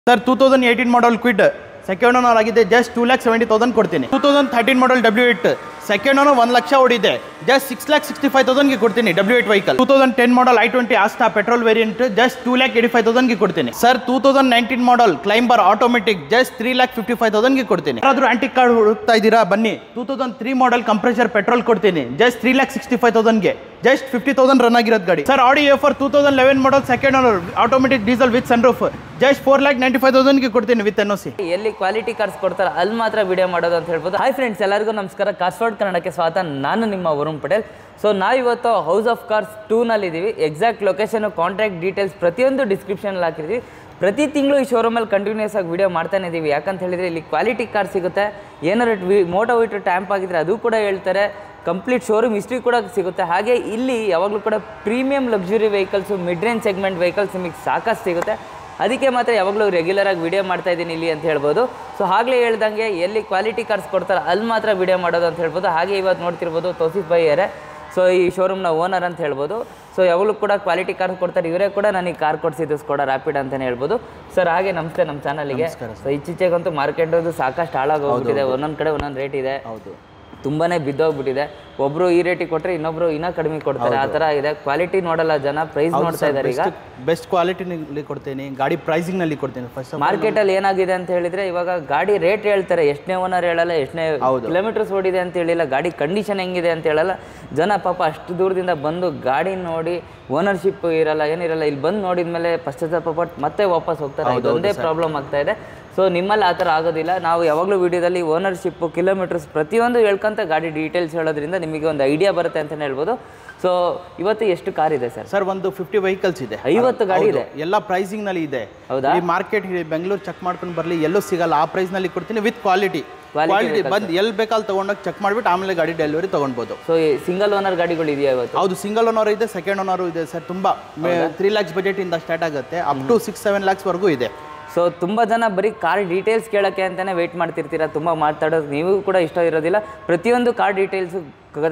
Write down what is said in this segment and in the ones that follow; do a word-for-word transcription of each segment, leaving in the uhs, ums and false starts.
Sir two thousand eighteen model Kwid second owner ಆಗಿದೆ, just two lakh seventy thousand ಕೊಡ್ತೀನಿ. Two thousand thirteen model W eight second owner ಒಂದು ಲಕ್ಷ ಓಡಿದೆ, just six lakh sixty five ತೌಸಂಡ್ಗೆ ಕೊಡ್ತೀನಿ W eight vehicle. Two thousand ten model I twenty Asta petrol variant just two lakh eighty five ತೌಸಂಡ್ಗೆ ಕೊಡ್ತೀನಿ. Sir two thousand nineteen model Climber automatic just three lakh fifty five ತೌಸಂಡ್ಗೆ ಕೊಡ್ತೀನಿ. ಯಾರಾದರೂ antique card ಹುಡುಕ್ತಾ ಇದ್ದೀರಾ ಬನ್ನಿ, two thousand three model Kompressor petrol ಕೊಡ್ತೀನಿ, just three lakh sixty five ತೌಸಂಡ್ಗೆ, ಜಸ್ಟ್ ಫಿಫ್ಟಿ ತೌಸಂಡ್ ರನ್ ಆಗಿರೋದು ಗಾಡಿ. Sir Audi A four two thousand eleven model second owner automatic diesel with sunroof just four lakh ninety five ತೌಸಂಡ್ಗೆ ಕೊಡ್ತೀನಿ with N O C. ಎಲ್ಲಿ quality cars ಕೊಡ್ತಾರೆ ಅಲ್ಲಿ ಮಾತ್ರ video ಮಾಡೋದು ಅಂತ ಹೇಳ್ಬೋದು. ಹಾಯ್ ಫ್ರೆಂಡ್ಸ್, ಎಲ್ಲರಿಗೂ ನಮಸ್ಕಾರ. ಕಾರ್ಸ್ವರ್ಡ್ ಕನ್ನಡಕ್ಕೆ ಸ್ವಾಗತ. ನಾನು ನಿಮ್ಮ ವರುಣ್ ಪಟೇಲ್. ಸೊ ನಾವಿವತ್ತು ಹೌಸ್ ಆಫ್ ಕಾರ್ಸ್ ಟೂನಲ್ಲಿ ಇದ್ದೀವಿ. ಎಕ್ಸಾಕ್ಟ್ ಲೊಕೇಶನು, ಕಾಂಟ್ಯಾಕ್ಟ್ ಡೀಟೇಲ್ಸ್ ಪ್ರತಿಯೊಂದು ಡಿಸ್ಕ್ರಿಪ್ಷನಲ್ಲಿ ಹಾಕಿದ್ದೀವಿ. ಪ್ರತಿ ತಿಂಗಳು ಈ ಶೋರೂಮಲ್ಲಿ ಕಂಟಿನ್ಯೂಸ್ ಆಗಿ ವೀಡಿಯೋ ಮಾಡ್ತಾನೆ ಇದ್ದೀವಿ. ಯಾಕಂತ ಹೇಳಿದರೆ ಇಲ್ಲಿ ಕ್ವಾಲಿಟಿ ಕಾರ್ ಸಿಗುತ್ತೆ. ಏನಾರು ವಿ ಮೋಟೋ ವಿಟು ಟ್ಯಾಂಪ್ ಆಗಿದ್ರೆ ಅದು ಕೂಡ ಹೇಳ್ತಾರೆ. ಕಂಪ್ಲೀಟ್ ಶೋರೂಮ್ ಹಿಸ್ಟ್ರಿ ಕೂಡ ಸಿಗುತ್ತೆ. ಹಾಗೆ ಇಲ್ಲಿ ಯಾವಾಗಲೂ ಕೂಡ premium luxury vehicles, mid range segment vehicles ನಿಮಗೆ ಸಾಕಷ್ಟು ಸಿಗುತ್ತೆ. ಅದಕ್ಕೆ ಮಾತ್ರ ಯಾವಾಗಲೂ ರೆಗ್ಯುಲರಾಗಿ ವೀಡಿಯೋ ಮಾಡ್ತಾ ಇದ್ದೀನಿ ಇಲ್ಲಿ ಅಂತ ಹೇಳ್ಬೋದು. ಸೊ ಆಗಲೇ ಹೇಳ್ದಂಗೆ ಎಲ್ಲಿ ಕ್ವಾಲಿಟಿ ಕಾರ್ಸ್ ಕೊಡ್ತಾರೆ ಅಲ್ಲಿ ಮಾತ್ರ ವೀಡಿಯೋ ಮಾಡೋದು ಅಂತ ಹೇಳ್ಬೋದು. ಹಾಗೆ ಇವತ್ತು ನೋಡ್ತಿರ್ಬೋದು ತೌಸಿಫ್ ಭಾಯಿ ಅವರೇ, ಸೊ ಈ ಶೋರೂಮ್ನ ಓನರ್ ಅಂತ ಹೇಳ್ಬೋದು. ಸೊ ಯಾವಾಗಲೂ ಕೂಡ ಕ್ವಾಲಿಟಿ ಕಾರ್ಸ್ ಕೊಡ್ತಾರೆ. ಇವರೇ ಕೂಡ ನನಗೆ ಕಾರ್ ಕೊಡಿಸಿದ್ದು ಸ್ಕೋಡಾ ರ್ಯಾಪಿಡ್ ಅಂತಲೇ ಹೇಳ್ಬೋದು. ಸರ್ ಹಾಗೆ ನಮಸ್ತೆ ನಮ್ಮ ಚಾನಲ್ಗೆ. ಸೊ ಇತ್ತೀಚೆಗಂತೂ ಮಾರ್ಕೆಟದು ಸಾಕಷ್ಟು ಹಾಳಾಗಿ ಹೋಗ್ಬಿಟ್ಟಿದೆ. ಒಂದೊಂದು ಕಡೆ ಒಂದೊಂದು ರೇಟ್ ಇದೆ. ಹೌದು, ತುಂಬಾ ಬಿದ್ದೋಗ್ಬಿಟ್ಟಿದೆ. ಒಬ್ಬರು ಈ ರೇಟಿಗೆ ಕೊಟ್ಟರೆ ಇನ್ನೊಬ್ರು ಇನ್ನೂ ಕಡಿಮೆ ಕೊಡ್ತಾರೆ. ಆ ಥರ ಇದೆ. ಕ್ವಾಲಿಟಿ ನೋಡಲ್ಲ ಜನ, ಪ್ರೈಸ್ ನೋಡ್ತಾ ಇದ್ದಾರೆ. ಈಗ ಬೆಸ್ಟ್ ಕ್ವಾಲಿಟಿನಲ್ಲಿ ಕೊಡ್ತೀನಿ, ಗಾಡಿ ಪ್ರೈಸಿಂಗ್ನಲ್ಲಿ ಕೊಡ್ತೀನಿ. ಫಸ್ಟ್ ಮಾರ್ಕೆಟಲ್ಲಿ ಏನಾಗಿದೆ ಅಂತ ಹೇಳಿದರೆ, ಇವಾಗ ಗಾಡಿ ರೇಟ್ ಹೇಳ್ತಾರೆ, ಎಷ್ಟನೇ ಓನರ್ ಹೇಳಲ್ಲ, ಎಷ್ಟನೇ ಕಿಲೋಮೀಟರ್ಸ್ ಓಡಿದೆ ಅಂತ ಹೇಳಿಲ್ಲ, ಗಾಡಿ ಕಂಡೀಷನ್ ಹೆಂಗಿದೆ ಅಂತ ಹೇಳಲ್ಲ. ಜನ ಪಾಪ ಅಷ್ಟು ದೂರದಿಂದ ಬಂದು ಗಾಡಿ ನೋಡಿ, ಓನರ್ಶಿಪ್ ಇರಲ್ಲ, ಏನಿರಲ್ಲ, ಇಲ್ಲಿ ಬಂದು ನೋಡಿದ ಮೇಲೆ ಪಶ್ಚಾತ್ತಾಪ ಪಟ್ಟು ಮತ್ತೆ ವಾಪಸ್ ಹೋಗ್ತಾರೆ. ಇದೊಂದೇ ಪ್ರಾಬ್ಲಮ್ ಆಗ್ತಾ ಇದೆ. ಸೊ ನಿಮ್ಮಲ್ಲಿ ಆ ಥರ ಆಗೋದಿಲ್ಲ. ನಾವು ಯಾವಾಗಲೂ ವೀಡಿಯೋದಲ್ಲಿ ಓನರ್ಶಿಪ್ಪು, ಕಿಲೋಮೀಟರ್ಸ್ ಪ್ರತಿಯೊಂದು ಹೇಳ್ಕೊಂತ ಗಾಡಿ ಡೀಟೇಲ್ಸ್ ಹೇಳೋದ್ರಿಂದ ನಿಮಗೆ ಒಂದು ಐಡಿಯಾ ಬರುತ್ತೆ ಅಂತಲೇ ಹೇಳ್ಬೋದು. ಸೊ ಇವತ್ತು ಎಷ್ಟು ಕಾರ್ ಇದೆ ಸರ್? ಸರ್ ಒಂದು ಫಿಫ್ಟಿ ವೆಹಿಕಲ್ಸ್ ಇದೆ, ಐವತ್ತು ಗಾಡಿ ಇದೆ, ಎಲ್ಲ ಪ್ರೈಸಿಂಗ್ನಲ್ಲಿ ಇದೆ. ಹೌದಾ? ಈ ಮಾರ್ಕೆಟ್ ಬೆಂಗಳೂರು ಚೆಕ್ ಮಾಡ್ಕೊಂಡು ಬರಲಿ, ಎಲ್ಲೂ ಸಿಗಲ್ಲ. ಆ ಪ್ರೈಸ್ನಲ್ಲಿ ಕೊಡ್ತೀನಿ ವಿತ್ ಕ್ವಾಲಿಟಿ. ಕ್ವಾಲಿಟಿ ಬಂದು ಎಲ್ಲಿ ಬೇಕಾದ್ರೆ ತೊಗೊಂಡೋಗಿ ಚೆಕ್ ಮಾಡಿಬಿಟ್ಟು ಆಮೇಲೆ ಗಾಡಿ ಡೆಲಿವರಿ ತೊಗೊಳ್ಬೋದು. ಸೊ ಸಿಂಗಲ್ ಓನರ್ ಗಾಡಿಗಳು ಇದೆಯಾ ಇವತ್ತು? ಹೌದು, ಸಿಂಗಲ್ ಓನರ್ ಇದೆ, ಸೆಕೆಂಡ್ ಓನರು ಇದೆ ಸರ್. ತುಂಬ ತ್ರೀ ಲ್ಯಾಕ್ಸ್ ಬಜೆಟಿಂದ ಸ್ಟಾರ್ಟ್ ಆಗುತ್ತೆ, ಅಪ್ ಟು ಸಿಕ್ಸ್ ಸೆವೆನ್ ಲ್ಯಾಕ್ಸ್ವರೆಗೂ ಇದೆ. ಸೊ ತುಂಬ ಜನ ಬರೀ ಕಾರ್ ಡೀಟೇಲ್ಸ್ ಕೇಳೋಕ್ಕೆ ಅಂತಲೇ ವೆಯ್ಟ್ ಮಾಡ್ತಿರ್ತೀರ. ತುಂಬ ಮಾತಾಡೋದು ನೀವು ಕೂಡ ಇಷ್ಟ ಇರೋದಿಲ್ಲ. ಪ್ರತಿಯೊಂದು ಕಾರ್ ಡೀಟೇಲ್ಸು,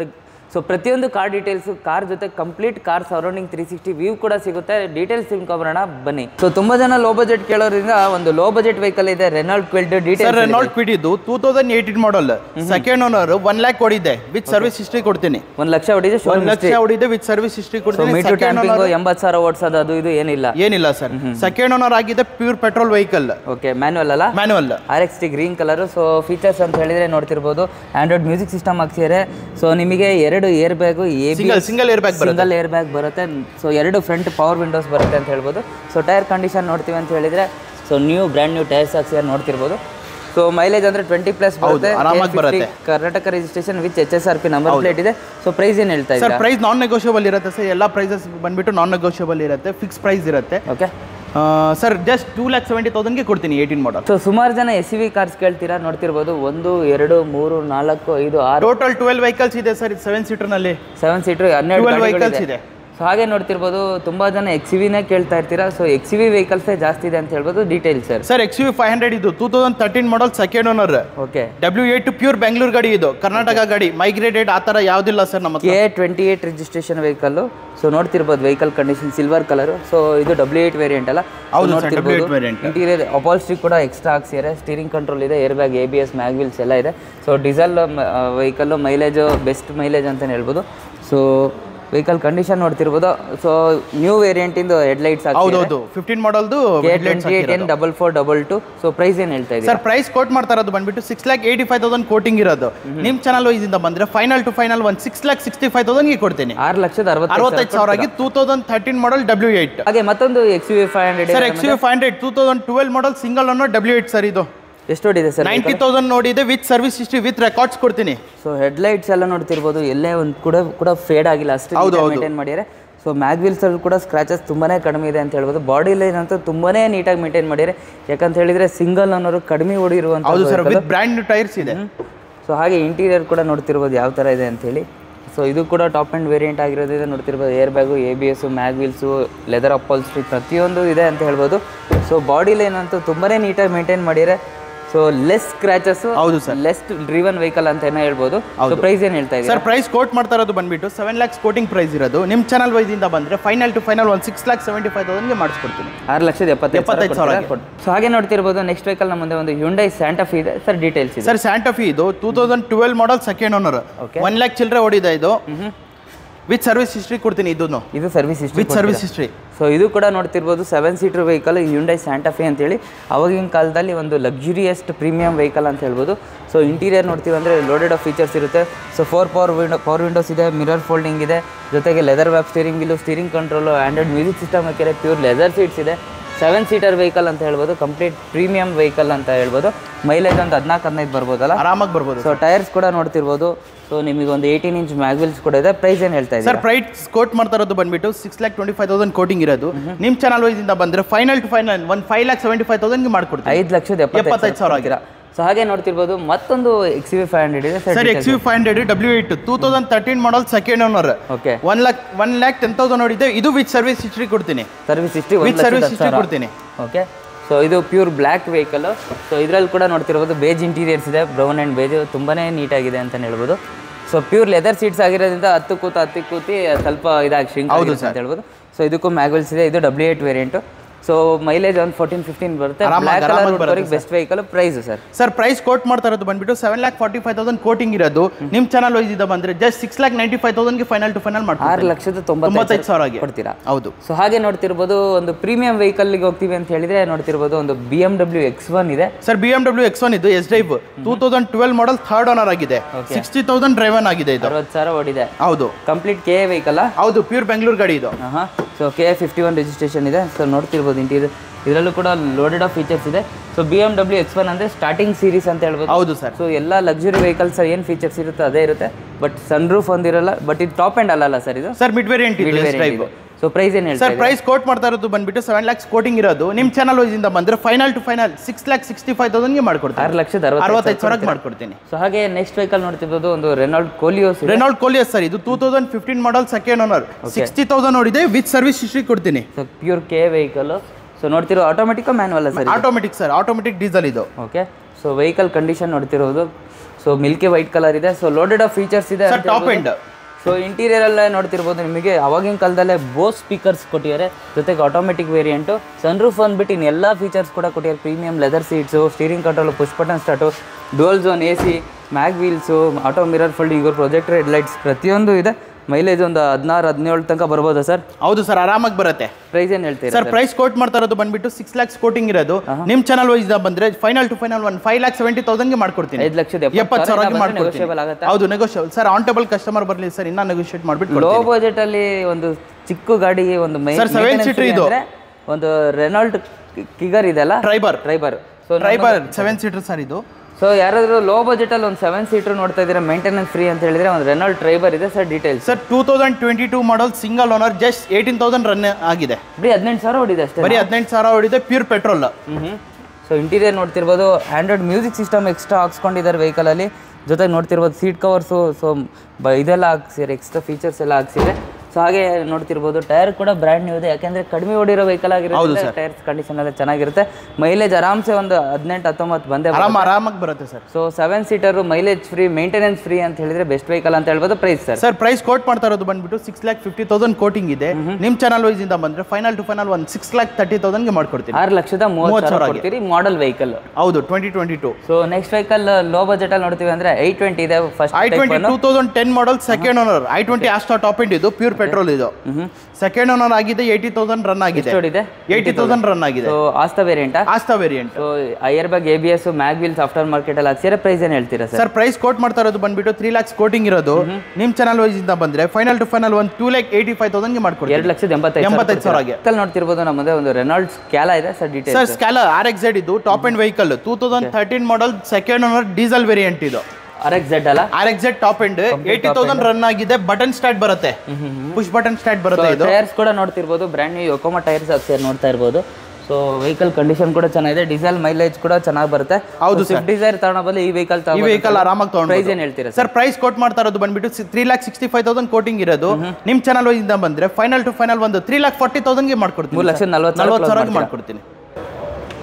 ಸೊ ಪ್ರತಿಯೊಂದು ಕಾರ್ ಡೀಟೇಲ್ಸು, ಕಾರ್ ಜೊತೆ complete car surrounding three sixty view ಕೂಡ ಸಿಗುತ್ತೆ. ಡೀಟೇಲ್ಸ್ ತಿಳ್ಕೊಬರೋಣ ಬನ್ನಿ. ಸೊ ತುಂಬ ಜನ ಲೋ ಬಜೆಟ್ ಕೇಳೋದ್ರಿಂದ ಒಂದು ಲೋ ಬಜೆಟ್ ವೆಹಿಕಲ್ ಇದೆ, Renault Kwid. Detail Renault Kwid ಇದು two thousand eighteen model, second owner, one lakh ಓಡಿದೆ ವಿತ್ ಸರ್ವಿಸ್ ಹಿಸ್ಟ್ರಿ ಕೊಡ್ತೀನಿ. ಒಂದು ಲಕ್ಷ ಓಡಿದೆ, ಒಂದು ಲಕ್ಷ ಓಡಿದೆ ವಿತ್ ಸರ್ವಿಸ್ ಹಿಸ್ಟ್ರಿ ಕೊಡ್ತೀನಿ. ಎಂಬತ್ತು ಸಾವಿರ ಓಡಿಸೋದು ಅದು ಇದು ಏನಿಲ್ಲ ಏನಿಲ್ಲ ಸರ್. ಸೆಕೆಂಡ್ ಓನರ್ ಆಗಿದೆ, pure petrol vehicle. Okay, manual ಅಲ್ಲ? Manual. R X T green colour. So features ಅಂತ ಹೇಳಿದ್ರೆ ನೋಡ್ತಿರ್ಬೋದು, ಆಂಡ್ರಾಯ್ಡ್ ಮ್ಯೂಸಿಕ್ ಸಿಸ್ಟಮ್ ಹಾಕ್ಸಿದ್ದಾರೆ. ಸೊ ನಿಮಗೆ ಎರಡು air bag, single air bag single air bag ಬರುತ್ತೆ. ಸೊ ಎರಡು ಫ್ರಂಟ್ ಪವರ್ ವಿಂಡೋಸ್ ಬರುತ್ತೆ ಅಂತ ಹೇಳ್ಬೋದು. ಸೊ ಟೈರ್ ಕಂಡೀಷನ್ ನೋಡ್ತೀವಿ ಅಂತ ಹೇಳಿದ್ರೆ, so new brand new tyres ಹಾಕ್ಸಿದ್ದಾರೆ ನೋಡ್ತಿರ್ಬೋದು. ಸೊ ಮೈಲೇಜ್ ಅಂದ್ರೆ ಟ್ವೆಂಟಿ ಪ್ಲಸ್ ಬರುತ್ತೆ. Karnataka registration with H S R P number plate ಇದೆ. ಸೊ ಪ್ರೈಸ್ ಏನು ಹೇಳ್ತಾ ಇದ್ದಾರೆ? ಪ್ರೈಸ್ ನಾನ್ ನೆಗೋಷಿಯಬಲ್ ಇರುತ್ತೆ ಸರ್. ಎಲ್ಲ ಪ್ರೈಸಸ್ ಬಂದ್ಬಿಟ್ಟು ನಾನ್ ನೆಗೋಷಿಯಬಲ್ ಇರುತ್ತೆ, ಫಿಕ್ಸ್ ಪ್ರೈಸ್ ಇರುತ್ತೆ. Okay sir, just two lakh seventy ತೌಸಂಡ್ಗೆ ಕೊಡ್ತೀನಿ ಏಯ್ಟೀನ್ ಮಾಡಲ್. ಸೊ ಸುಮಾರು ಜನ ಎಸ್ ವಿ ಕಾರ್ಸ್ ಕೇಳ್ತೀರಾ, ನೋಡ್ತಿರ್ಬೋದು. ಒಂದು ಎರಡು ಮೂರು ನಾಲ್ಕು ಐದು ಆರು, ಟೋಟಲ್ ಟ್ವೆಲ್ವ್ ವೆಹಿಕಲ್ಸ್ ಇದೆ ಸರ್. ಸೆವೆನ್ ಸೀಟರ್ನಲ್ಲಿ ಸೆವೆನ್ ಸೀಟರ್ ಹನ್ನೆರಡು ವೆಹಿಕಲ್ಸ್ ಇದೆ. ಸೊ ಹಾಗೆ ನೋಡ್ತಿರ್ಬೋದು, ತುಂಬ ಜನ ಎಕ್ಸ್ ವಿನೇ ಕೇಳ್ತಾ ಇರ್ತೀರಾ. ಸೊ ಎಕ್ಸ್ ವಿ ವೆಹಿಕಲ್ಸೇ ಜಾಸ್ತಿ ಇದೆ ಅಂತ ಹೇಳ್ಬೋದು. Details sir? Sir X V five hundred ಇದು two thousand thirteen model, second owner. Okay, W eight pure Bengaluru ಗಾಡಿ ಇದು, ಕರ್ನಾಟಕ ಗಾಡಿ, ಮೈಗ್ರೇಟೆಡ್ ಆ ಥರ ಯಾವುದಿಲ್ಲ ಸರ್ ನಮ್ಮ. K twenty eight registration vehicle. So ನೋಡ್ತಿರ್ಬೋದು vehicle condition silver colour. So ಇದು ಡಬ್ಲ್ಯೂ ಏಟ್ ವೇರಿಯಂಟ್ ಅಲ್ಲ? ಹೌದು, ಇಂಟೀರಿಯರ್ ಅಪಾಲ್ಸ್ಟ್ರಿ ಕೂಡ ಎಕ್ಸ್ಟ್ರಾ ಹಾಕ್ಸಿದ್ದಾರೆ. ಸ್ಟೀರಿಂಗ್ ಕಂಟ್ರೋಲ್ ಇದೆ, air bag, A B S, mag wheels ಎಲ್ಲ ಇದೆ. So diesel vehicle, mileage best mileage ಅಂತಲೇ ಹೇಳ್ಬೋದು. ಸೊ ವೆಹಿಕಲ್ ಕಂಡೀಷನ್ ನೋಡ್ತಿರ್ಬೋದು. ಸೊ ನ್ಯೂ ವೇರಿಯಂಟ್ ಇಂದು ಹೆಡ್ಲೈಟ್ಸ್ ಹೌದು, ಫಿಫ್ಟೀನ್ ಮಾಡಲ್ದು double four double two. So price ಏನು ಹೇಳ್ತಾ ಇದೆ ಸರ್? ಪ್ರೈಸ್ ಕೋಟ್ ಮಾಡ್ತಾ ಇರೋದು ಬಂದ್ಬಿಟ್ಟು six lakh eighty five thousand quoting ಇರೋದು. ನಿಮ್ಮ ಚಾನಲ್ ವೈಸಿಂದ ಬಂದ್ರೆ ಫೈನಲ್ ಟು ಫೈನಲ್ ಒಂದು ಸಿಕ್ಸ್ ಲ್ಯಾಕ್ ಸಿಕ್ಸ್ಟಿ ಫೈವ್ ತೌಸಂಡ್ಗೆ ಕೊಡ್ತೀನಿ. ಆರು ಲಕ್ಷದ ಅರವತ್ತೈದು ಸಾವಿರ ಆಗಿ two thousand thirteen model W eight. ಹಾಗೆ ಮತ್ತೊಂದು X U five hundred sir, X U five hundred two thousand twelve model, single ಅನ್ನೋ ಡಬ್ಲ್ಯೂ ಏಟ್ ಸರ್. ಇದು ಎಷ್ಟು ಓಡಿದೆ ಸರ್? ನೈಂಟಿ ತೌಸಂಡ್ ನೋಡಿದೆ with service history with records ಕೊಡ್ತೀನಿ. ಸೊ ಹೆಡ್ಲೈಟ್ಸ್ ಎಲ್ಲ ನೋಡ್ತಿರ್ಬೋದು, ಎಲ್ಲೇ ಒಂದು ಕೂಡ ಕೂಡ ಫೇಡ್ ಆಗಿಲ್ಲ, ಅಷ್ಟು ಮೇಂಟೈನ್ ಮಾಡಿದ್ದಾರೆ. ಸೊ ಮ್ಯಾಗ್ವಿಲ್ಸ್ ಅಲ್ಲಿ ಕೂಡ ಸ್ಕ್ರಾಚಸ್ ತುಂಬಾನೇ ಕಡಿಮೆ ಇದೆ ಅಂತ ಹೇಳ್ಬೋದು. ಬಾಡಿ ಲೈನ್ ಅಂತೂ ತುಂಬಾನೇ ನೀಟಾಗಿ ಮೇಂಟೈನ್ ಮಾಡಿದ್ದಾರೆ. ಯಾಕಂತ ಹೇಳಿದ್ರೆ ಸಿಂಗಲ್ ಅನ್ನೋರು ಕಡಿಮೆ ಓಡಿರುವಂಥ ಬ್ರ್ಯಾಂಡ್ ನ್ಯೂ ಟೈರ್ಸ್ ಇದೆ. ಸೊ ಹಾಗೆ ಇಂಟೀರಿಯರ್ ಕೂಡ ನೋಡ್ತಿರ್ಬೋದು ಯಾವ ಥರ ಇದೆ ಅಂತೇಳಿ. ಸೊ ಇದು ಕೂಡ ಟಾಪ್ ಆ್ಯಂಡ್ ವೇರಿಯಂಟ್ ಆಗಿರೋದ್ರಿಂದ ನೋಡ್ತಿರ್ಬೋದು, air bag, A B S, mag wheels, leather upholstery ಪ್ರತಿಯೊಂದು ಇದೆ ಅಂತ ಹೇಳ್ಬೋದು. ಸೊ ಬಾಡಿ ಲೈನ್ ಅಂತೂ ತುಂಬಾ ನೀಟಾಗಿ ಮೇಂಟೈನ್ ಮಾಡಿದ್ದಾರೆ. ಸೊ ಲೆಸ್ ಸ್ಕ್ರಾಚಸ್ ಹೌದು ಸರ್, ಲೆಸ್ ಡ್ರಿವನ್ ವೆಹಿಕಲ್ ಅಂತ ಏನೋ ಹೇಳ್ಬೋದು. ಸೊ ಪ್ರೈಸ್ ಏನು ಹೇಳ್ತಾ ಇದ್ದೀರಾ ಸರ್? ಪ್ರೈಸ್ ಕೋಟ್ ಮಾಡ್ತಾ ಇರೋದು ಬಂದ್ಬಿಟ್ಟು ಸೆವೆನ್ ಲ್ಯಾಕ್ಸ್ ಕೋಟಿಂಗ್ ಪ್ರೈಸ್ ಇರೋದು. ನಿಮ್ಮ ಚಾನಲ್ ವೈಸಿಂದ ಬಂದರೆ ಫೈನಲ್ ಟು ಫೈನಲ್ ಒಂದು ಸಿಕ್ಸ್ ಲ್ಯಾಕ್ ಸೆವೆಂಟಿ ಫೈವ್ ತೌಸಂಡ್ಗೆ ಮಾಡಿಸ್ಕೊಡ್ತೀನಿ. ಆರು ಲಕ್ಷದ ಎಪ್ಪತ್ತೈದು ಸಾವಿರ. ಸೊ ಹಾಗೆ ನೋಡ್ತಿರ್ಬೋದು ನೆಕ್ಸ್ಟ್ ವೆಹಿಕಲ್ ನಮ್ಮ ಮುಂದೆ ಒಂದು ಹ್ಯುಂಡೈ ಸ್ಯಾಂಟಾ ಫಿ ಇದೆ ಸರ್. ಡೀಟೇಲ್ಸ್ ಇದೆ ಸರ್. ಸ್ಯಾಂಟಾ ಫಿ ಇದು two thousand twelve model second owner, one lakh ಚಿಲ್ಲರೆ ಓಡಿದೆ ಇದು. ವಿತ್ ಸರ್ವಿಸ್ ಹಿಸ್ಟ್ರಿ ಕೊಡ್ತೀನಿ. ಇದು ಇದು service history with service history. So ಇದು ಕೂಡ ನೋಡ್ತಿರ್ಬೋದು seven seater vehicle Hyundai Santa Fe ಅಂತೇಳಿ ಅವಾಗಿನ ಕಾಲದಲ್ಲಿ ಒಂದು ಲಕ್ಸುರಿಯಸ್ಟ್ ಪ್ರೀಮಿಯಂ ವೆಹಿಕಲ್ ಅಂತ ಹೇಳ್ಬೋದು. ಸೊ ಇಂಟೀರಿಯರ್ ನೋಡ್ತೀವಿ ಅಂದರೆ ಲೋಡೆಡ್ ಆಫ್ ಫೀಚರ್ಸ್ ಇರುತ್ತೆ. So four power window power windows ಇದೆ, ಮಿರರ್ ಫೋಲ್ಡಿಂಗ್ ಇದೆ, ಜೊತೆಗೆ leather wrap steering wheel, steering control, Android music system ಹಾಕಿದ್ರೆ ಪ್ಯೂರ್ ಲೆದರ್ ಸೀಟ್ಸ್ ಇದೆ. ಸೆವೆನ್ ಸೀಟರ್ ವೆಹಿಕಲ್ ಅಂತ ಹೇಳ್ಬೋದು, ಕಂಪ್ಲೀಟ್ ಪ್ರೀಮಿಯಂ ವೆಹಿಕಲ್ ಅಂತ ಹೇಳ್ಬೋದು. ಮೈಲೇಜ್ ಒಂದು ಹದಿನಾಲ್ಕು ಹದಿನೈದು ಬರ್ಬೋದಲ್ಲ, ಆರಾಮಾಗಿ ಬರ್ಬೋದು. ಸೊ ಟೈರ್ಸ್ ಕೂಡ ನೋಡ್ತಿರ್ಬೋದು. ಸೊ ನಿಮಗೆ ಒಂದು ಏಯ್ಟೀನ್ ಇಂಚ್ ಮ್ಯಾಗ್ವಿಲ್ಸ್ ಕೂಡ ಇದೆ. ಪ್ರೈಸ್ ಏನು ಹೇಳ್ತಾ ಇದೆ ಸರ್? ಪ್ರೈಸ್ ಕೋಟ್ ಮಾಡ್ತಾ ಇರೋದು ಬಂದ್ಬಿಟ್ಟು six lakh twenty five thousand quoting ಇರೋದು. ನಿಮ್ಮ ಚಾನಲ್ ವೈಸಿಂದ ಬಂದರೆ ಫೈನಲ್ ಟು ಫೈನಲ್ ಒಂದು ಫೈವ್ ಲ್ಯಾಕ್ ಸೆವೆಂಟಿ ಫೈವ್ ತೌಸಂಡ್ಗೆ ಮಾಡ್ಕೊಡ್ತೀನಿ. ಐದು ಲಕ್ಷದ ಎಪ್ಪತ್ತೈದು ಸಾವಿರ ಆಗಿರಾ. ಸೊ ಹಾಗೆ ನೋಡ್ತಿರ್ಬೋದು ಮತ್ತೊಂದು ಎಕ್ಸ್ ವಿ ಫೈವ್ ಹಂಡ್ರೆಡ್ ಇದೆ sir. X V five hundred W eight two thousand thirteen model second owner. Okay. One lakh one lakh ten thousand ನೋಡಿದೆ. ಇದು ವಿತ್ ಸರ್ವಿಸ್ ಹಿಸ್ಟ್ರಿ ಕೊಡ್ತೀನಿ. Service history with service history ಕೊಡ್ತೀನಿ. Okay. So ಇದು pure black vehicle. So ಇದರಲ್ಲಿ ಕೂಡ ನೋಡ್ತಿರ್ಬೋದು beige interiors ಇದೆ, brown and beige ತುಂಬಾ ನೀಟಾಗಿದೆ ಅಂತಲೇ ಹೇಳ್ಬೋದು. ಸೊ ಪ್ಯೂರ್ ಲೆದರ್ ಸೀಟ್ಸ್ ಆಗಿರೋದ್ರಿಂದ ಹತ್ತು ಕೂತು ಹತ್ತಿ ಕೂತಿ ಸ್ವಲ್ಪ ಇದಾಗಿ ಶಿಂಕ್ ಆಗುತ್ತೆ ಅಂತ ಹೇಳ್ಬೋದು. ಸೊ ಇದಕ್ಕೂ ಮ್ಯಾಗ್ವೆಲ್ಸ್ ಇದೆ. ಇದು W eight variant. So mileage ಒಂದು ಫೋರ್ಟೀನ್ ಫಿಫ್ಟೀನ್ ಬರುತ್ತೆ. Black colour best vehicle. Price sir? Sir price quote ಮಾಡ್ತಾ ಇರೋದು ಬಂದ್ಬಿಟ್ಟು seven lakh forty five thousand quoting ಇರೋದು. ನಿಮ್ಮ ಚಾನಲ್ ವೈಸಿಂದ ಬಂದರೆ just six lakh ninety five ತೌಸಂಡ್ಗೆ ಫೈನಲ್ ಟು ಫೈನಲ್ ಮಾಡಿ ಆರು ಲಕ್ಷದ ತೊಂಬತ್ತೈದು ಸಾವಿರ ಕೊಡ್ತೀರಾ? ಹೌದು. ಸೊ ಹಾಗೆ ನೋಡ್ತಿರ್ಬೋದು ಒಂದು ಪ್ರೀಮಿಯಂ ವೆಹಿಕಲ್ಗೆ ಹೋಗ್ತೀವಿ ಅಂತ ಹೇಳಿದ್ರೆ ನೋಡ್ತಿರ್ಬೋದು ಒಂದು B M W X one ಇದೆ sir. B M W X one ಇದು S drive two thousand twelve model third owner ಆಗಿದೆ. ಸಿಕ್ಸ್ಟಿ ತೌಸಂಡ್ ಡ್ರೈವನ್ ಆಗಿದೆ. ಇದು ಅರವತ್ತು ಸಾವಿರ ಓಡಿದೆ. ಹೌದು. Complete K A vehicle. ಹೌದು, ಪ್ಯೂರ್ ಬೆಂಗಳೂರು ಗಾಡಿ ಇದು. ಹಾಂ. So K A fifty one registration ಇದೆ. ಸೊ ನೋಡ್ತಿರ್ಬೋದು ಇಂಟೀರಿಯರ್ ಇದರಲ್ಲೂ ಕೂಡ ಲೋಡೆಡ್ ಆಫ್ ಫೀಚರ್ಸ್ ಇದೆ. So B M W X one ಅಂದರೆ ಸ್ಟಾರ್ಟಿಂಗ್ ಸೀರೀಸ್ ಅಂತ ಹೇಳ್ಬೋದು. ಹೌದು ಸರ್. ಸೊ ಎಲ್ಲ ಲಕ್ಸುರಿ ವೆಹಿಕಲ್ಸ್ ಏನು ಫೀಚರ್ಸ್ ಇರುತ್ತೆ ಅದೇ ಇರುತ್ತೆ. ಬಟ್ ಸನ್ ರೂಫ್ ಒಂದಿರಲ್ಲ. ಬಟ್ ಇದು ಟಾಪ್ ಎಂಡ್ ಅಲ್ಲ ಸರ್. ಇದು ಸರ್ ಮಿಡ್ ವೇರಿಯಂಟ್ ಇದೆ. ಸೊ ಪ್ರೈಸ್ ಏನು ಹೇಳಿ ಸರ್? ಪ್ರೈಸ್ ಕೋಟ್ ಮಾಡ್ತಾ ಇರೋದು ಬಂದ್ಬಿಟ್ಟು ಸೆವೆನ್ ಲ್ಯಾಕ್ಸ್ ಕೋಟಿಂಗ್ ಇರೋದು. ನಿಮ್ಮ ಚಾನಲ್ ವೈಸಿಂದ ಬಂದರೆ final to final six lakh sixty five ತೌಸಂಡ್ಗೆ ಮಾಡ್ಕೊಡ್ತೀನಿ. ಆರು ಲಕ್ಷದ ಅರವತ್ತೈದು ಸಾವಿರಕ್ಕೆ ಮಾಡ್ಕೊಡ್ತೀನಿ. ಸೊ ಹಾಗೆ ನೆಕ್ಸ್ಟ್ ವೆಹಿಕಲ್ ನೋಡ್ತಿರ್ಬೋದು ಒಂದು Renault Koleos. Renault Koleos sir. ಇದು two thousand fifteen model second owner, sixty thousand ನೋಡಿದೆ. ವಿತ್ ಸರ್ವಿಸ್ ಹಿಸ್ಟ್ರಿ ಕೊಡ್ತೀನಿ. So pure K vehicle. So ನೋಡ್ತಿರೋ automatic manual sir? Automatic sir. Automatic diesel ಇದು. Okay. So vehicle condition ನೋಡ್ತಿರೋದು so milky white colour ಇದೆ. So loaded of features ಇದೆ sir. Top end. So ಇಂಟೀರಿಯರಲ್ಲೇ ನೋಡ್ತಿರ್ಬೋದು ನಿಮಗೆ ಅವಾಗಿನ ಕಾಲದಲ್ಲೇ ಬೋಸ್ ಸ್ಪೀಕರ್ಸ್ ಕೊಟ್ಟಿದ್ದಾರೆ, ಜೊತೆಗೆ ಆಟೋಮೆಟಿಕ್ ವೇರಿಯಂಟು. ಸನ್ರೂಫ್ ಅಂದ್ಬಿಟ್ಟು ಇನ್ನೆಲ್ಲ ಫೀಚರ್ಸ್ ಕೂಡ ಕೊಟ್ಟಿದ್ದಾರೆ. Premium leather seats, steering control, push button start, dual zone A C, mag wheels, auto mirror folding, projector headlights ಪ್ರತಿಯೊಂದು ಇದೆ. ಮೈಲೇಜ್ ಒಂದು ಹದಿನಾರು ಹದಿನೇಳು ತನಕ ಬರ್ಬೋದಾ ಸರ್? ಹೌದು ಸರ್, ಆರಾಮಾಗಿ ಬರುತ್ತೆ. ಪ್ರೈಸ್ ಏನು ಹೇಳ್ತೀರಾ ಸರ್? ಪ್ರೈಸ್ ಕೋಟ್ ಮಾಡ್ತಾ ಇರೋದು ಬಂದ್ಬಿಟ್ಟು ಸಿಕ್ಸ್ ಲ್ಯಾಕ್ಸ್ ಕೋಟಿಂಗ್ ಇರೋದು. ನಿಮ್ಮ ಚಾನಲ್ ವೈಸ್ ಬಂದ್ರೆ final to final one five lakh seventy ತೌಸಂಡ್ಗೆ ಮಾಡ್ಕೊಡ್ತೀನಿ. ಐದು ಲಕ್ಷದ ಎಪ್ಪತ್ತು ಸಾವಿರ ಮಾಡ್ಕೊಡ್ತೀನಿ. ಹೌದು, negotiable sir. On table customer ಬರಲಿ ಸರ್, ಇನ್ನೂ ನೆಗೋಷಿಯೇಟ್ ಮಾಡಿಬಿಟ್ಟು. ಲೋ ಬಜೆಟ್ ಅಲ್ಲಿ ಒಂದು ಚಿಕ್ಕ ಗಾಡಿ ಒಂದು ಸರ್ ಸೆವೆನ್ ಸೀಟರ್ ಇದು. ಒಂದು ರೆನಾಲ್ಡ್ ಕಿಗರ್ ಇದೆಲ್ಲ Triber Triber so Triber seven seater sir ಇದು. ಸೊ ಯಾರಾದರೂ ಲೋ ಬಜೆಟಲ್ಲಿ ಒಂದು ಸೆವೆನ್ ಸೀಟರ್ ನೋಡ್ತಾ ಇದ್ದೀರಾ, ಮೇಂಟೆನೆನ್ಸ್ ಫ್ರೀ ಅಂತ ಹೇಳಿದ್ರೆ ಒಂದು ರೆನಾಲ್ಡ್ ಟ್ರೈಬರ್ ಇದೆ sir. Details sir two thousand twenty two model single owner, just eighteen thousand run ಆಗಿದೆ. ಬರೀ ಹದಿನೆಂಟು ಸಾವಿರ ಹೊಡಿದೆ ಅಷ್ಟೇ. ಬರೀ ಹದಿನೆಂಟು ಸಾವಿರ ಹೊಡಿದೆ, ಪ್ಯೂರ್ ಪೆಟ್ರೋಲ್. ಹ್ಞೂ. ಸೊ ಇಂಟೀರಿಯರ್ ನೋಡ್ತಿರ್ಬೋದು ಆ್ಯಂಡ್ರಾಯ್ಡ್ ಮ್ಯೂಸಿಕ್ ಸಿಸ್ಟಮ್ ಎಕ್ಸ್ಟ್ರಾ ಹಾಕ್ಸ್ಕೊಂಡಿದ್ದಾರೆ ವೆಹಿಕಲಲ್ಲಿ. ಜೊತೆಗೆ ನೋಡ್ತಿರ್ಬೋದು ಸೀಟ್ ಕವರ್ಸು, ಸೊ ಬ ಇದೆಲ್ಲ ಹಾಕ್ಸಿದ್ದಾರೆ, ಎಕ್ಸ್ಟ್ರಾ ಫೀಚರ್ಸ್ ಎಲ್ಲ ಹಾಕ್ಸಿದೆ. ಸೊ ಹಾಗೆ ನೋಡ್ತಿರ್ಬೋದು ಟೈರ್ ಕೂಡ ಬ್ರ್ಯಾಂಡ್ ನ್ಯೂ ಇದೆ, ಯಾಕೆಂದರೆ ಕಡಿಮೆ ಓಡಿರೋ ವೆಹಿಕಲ್ ಆಗಿರುತ್ತೆ. ಟೈರ್ಸ್ ಕಂಡೀಷನ್ ಎಲ್ಲ ಚೆನ್ನಾಗಿರುತ್ತೆ. ಮೈಲೇಜ್ ಆರಾಮ್ಸೆ ಒಂದು ಹದಿನೆಂಟು ಹತ್ತೊಂಬತ್ತು ಬಂದೇ ಆರಾಮಾಗಿ ಬರುತ್ತೆ sir. So seven seater, mileage free, maintenance free ಅಂತ ಹೇಳಿದ್ರೆ ಬೆಸ್ಟ್ ವೆಹಿಕಲ್ ಅಂತ ಹೇಳ್ಬೋದು. Price sir? Sir price quote ಮಾಡ್ತಾ ಇರೋದು ಬಂದ್ಬಿಟ್ಟು six lakh fifty thousand quoting ಇದೆ. ನಿಮ್ಮ ಚಾನಲ್ ವೈಸ್ ಇಂದ ಬಂದ್ರೆ ಫೈನಲ್ ಟು ಫೈನಲ್ ಒಂದು ಸಿಕ್ಸ್ ಲ್ಯಾಕ್ ತರ್ಟಿ ತೌಸಂಡ್ಗೆ ಮಾಡ್ಕೊಡ್ತೀನಿ. ಆರು ಲಕ್ಷದ ಮೂವತ್ತು ಸಾವಿರ ಕೊಡ್ತೀರಿ. ಮಾಡೆಲ್ ವೆಹಿಕಲ್ ಹೌದು, twenty twenty two. So next vehicle low budget ಅಲ್ಲಿ ನೋಡ್ತೀವಿ ಅಂದ್ರೆ ಐ ಟ್ವೆಂಟಿ ಇದೆ. First I twenty two thousand ten model second owner. I twenty Asta top end ಇದು, ಪ್ಯೂರ್ ಪೆಟ್ರೋಲ್ ಇದು. ಸೆಕೆಂಡ್ ಓನರ್ ಆಗಿದೆ, ಏಯ್ಟಿ ತೌಸಂಡ್ ರನ್ ಆಗಿದೆ. Eighty thousand run ಆಗಿದೆ. So Asta variant Asta variant. So air bag, A B S, mag wheels after market ಅಲ್ಲಿ ಹಾಕ್ಸಿದ್ರೆ price ಏನು ಹೇಳ್ತೀರಾ sir? Sir price quote ಮಾಡ್ತಾ ಇರೋದು ಬಂದ್ಬಿಟ್ಟು ತ್ರೀ ಲ್ಯಾಕ್ಸ್ ಕೋಟಿಂಗ್ ಇರೋದು. ನಿಮ್ಮ ಚಾನಲ್ ವೈಸ್ ಇಂದ ಬಂದ್ರೆ ಫೈನಲ್ ಟು ಫೈನಲ್ ಒಂದು ಟೂ ಲ್ಯಾಕ್ ಏಯ್ಟಿ ಫೈವ್ ತೌಸಂಡ್ಗೆ ಮಾಡ್ಕೊಡ್ತೀವಿ. ಎರಡು ಲಕ್ಷದ ಎಂಬತ್ತೈದು ಎಂಬತ್ತೈದು ಸಾವಿರಗೆ. ನೋಡ್ತಿರ್ಬೋದು ನಮ್ಮದೇ ಒಂದು ರೆನಾಲ್ಡ್ ಸ್ಕ್ಯಾಲಾ ಇದೆ sir. Details sir Scala R X Z ಇದು top end vehicle, two thousand thirteen model second owner diesel variant ಇದು. ಆರ್ ಎಕ್ಸ್ ಝೆಡ್ ಅಲ್ಲ? R X Z top end, eighty thousand run ಆಗಿದೆ. Button start ಬರುತ್ತೆ, push button start ಬರುತ್ತೆ. ಇದು tyres ಕೂಡ ನೋಡ್ತಿರ್ಬೋದು brand new Yokohama tyres ಹಾಕ್ಸಿದ್ದಾರೆ, ನೋಡ್ತಾ ಇರ್ಬೋದು. ಸೊ ವೆಹಿಕಲ್ ಕಂಡೀಷನ್ ಕೂಡ ಚೆನ್ನಾಗಿದೆ, ಡೀಸೆಲ್ ಮೈಲೇಜ್ ಕೂಡ ಚೆನ್ನಾಗಿ ಬರುತ್ತೆ. ಹೌದು, ಸ್ವಿಫ್ಟ್ ಡಿಸೈರ್ ತಗೊಂಡ ಬದಲು ಈ ವೆಹಿಕಲ್ ಈ ವೆಹಿಕಲ್ ಆರಾಮಾಗಿ ತಗೊಂಡು. ಪ್ರೈಸ್ ಏನು ಹೇಳ್ತೀರಾ ಸರ್? ಪ್ರೈಸ್ ಕೋಟ್ ಮಾಡ್ತಾ ಇರೋದು ಬಂದ್ಬಿಟ್ಟು three lakh sixty five thousand quoting ಇರೋದು. ನಿಮ್ಮ ಚಾನಲ್ ಇಂದ ಬಂದ್ರೆ ಫೈನಲ್ ಟು ಫೈನಲ್ ಒಂದು ತ್ರೀ ಲ್ಯಾಕ್ ಫಾರ್ಟಿ ತೌಸಂಡ್ಗೆ ಮಾಡ್ಕೊಡ್ತೀನಿ. ಮೂರು ಲಕ್ಷ ನಲ್ವತ್ತು ನಲ್ವತ್ತು ಸಾವಿರಕ್ಕೆ ಮಾಡ್ಕೊಡ್ತೀನಿ.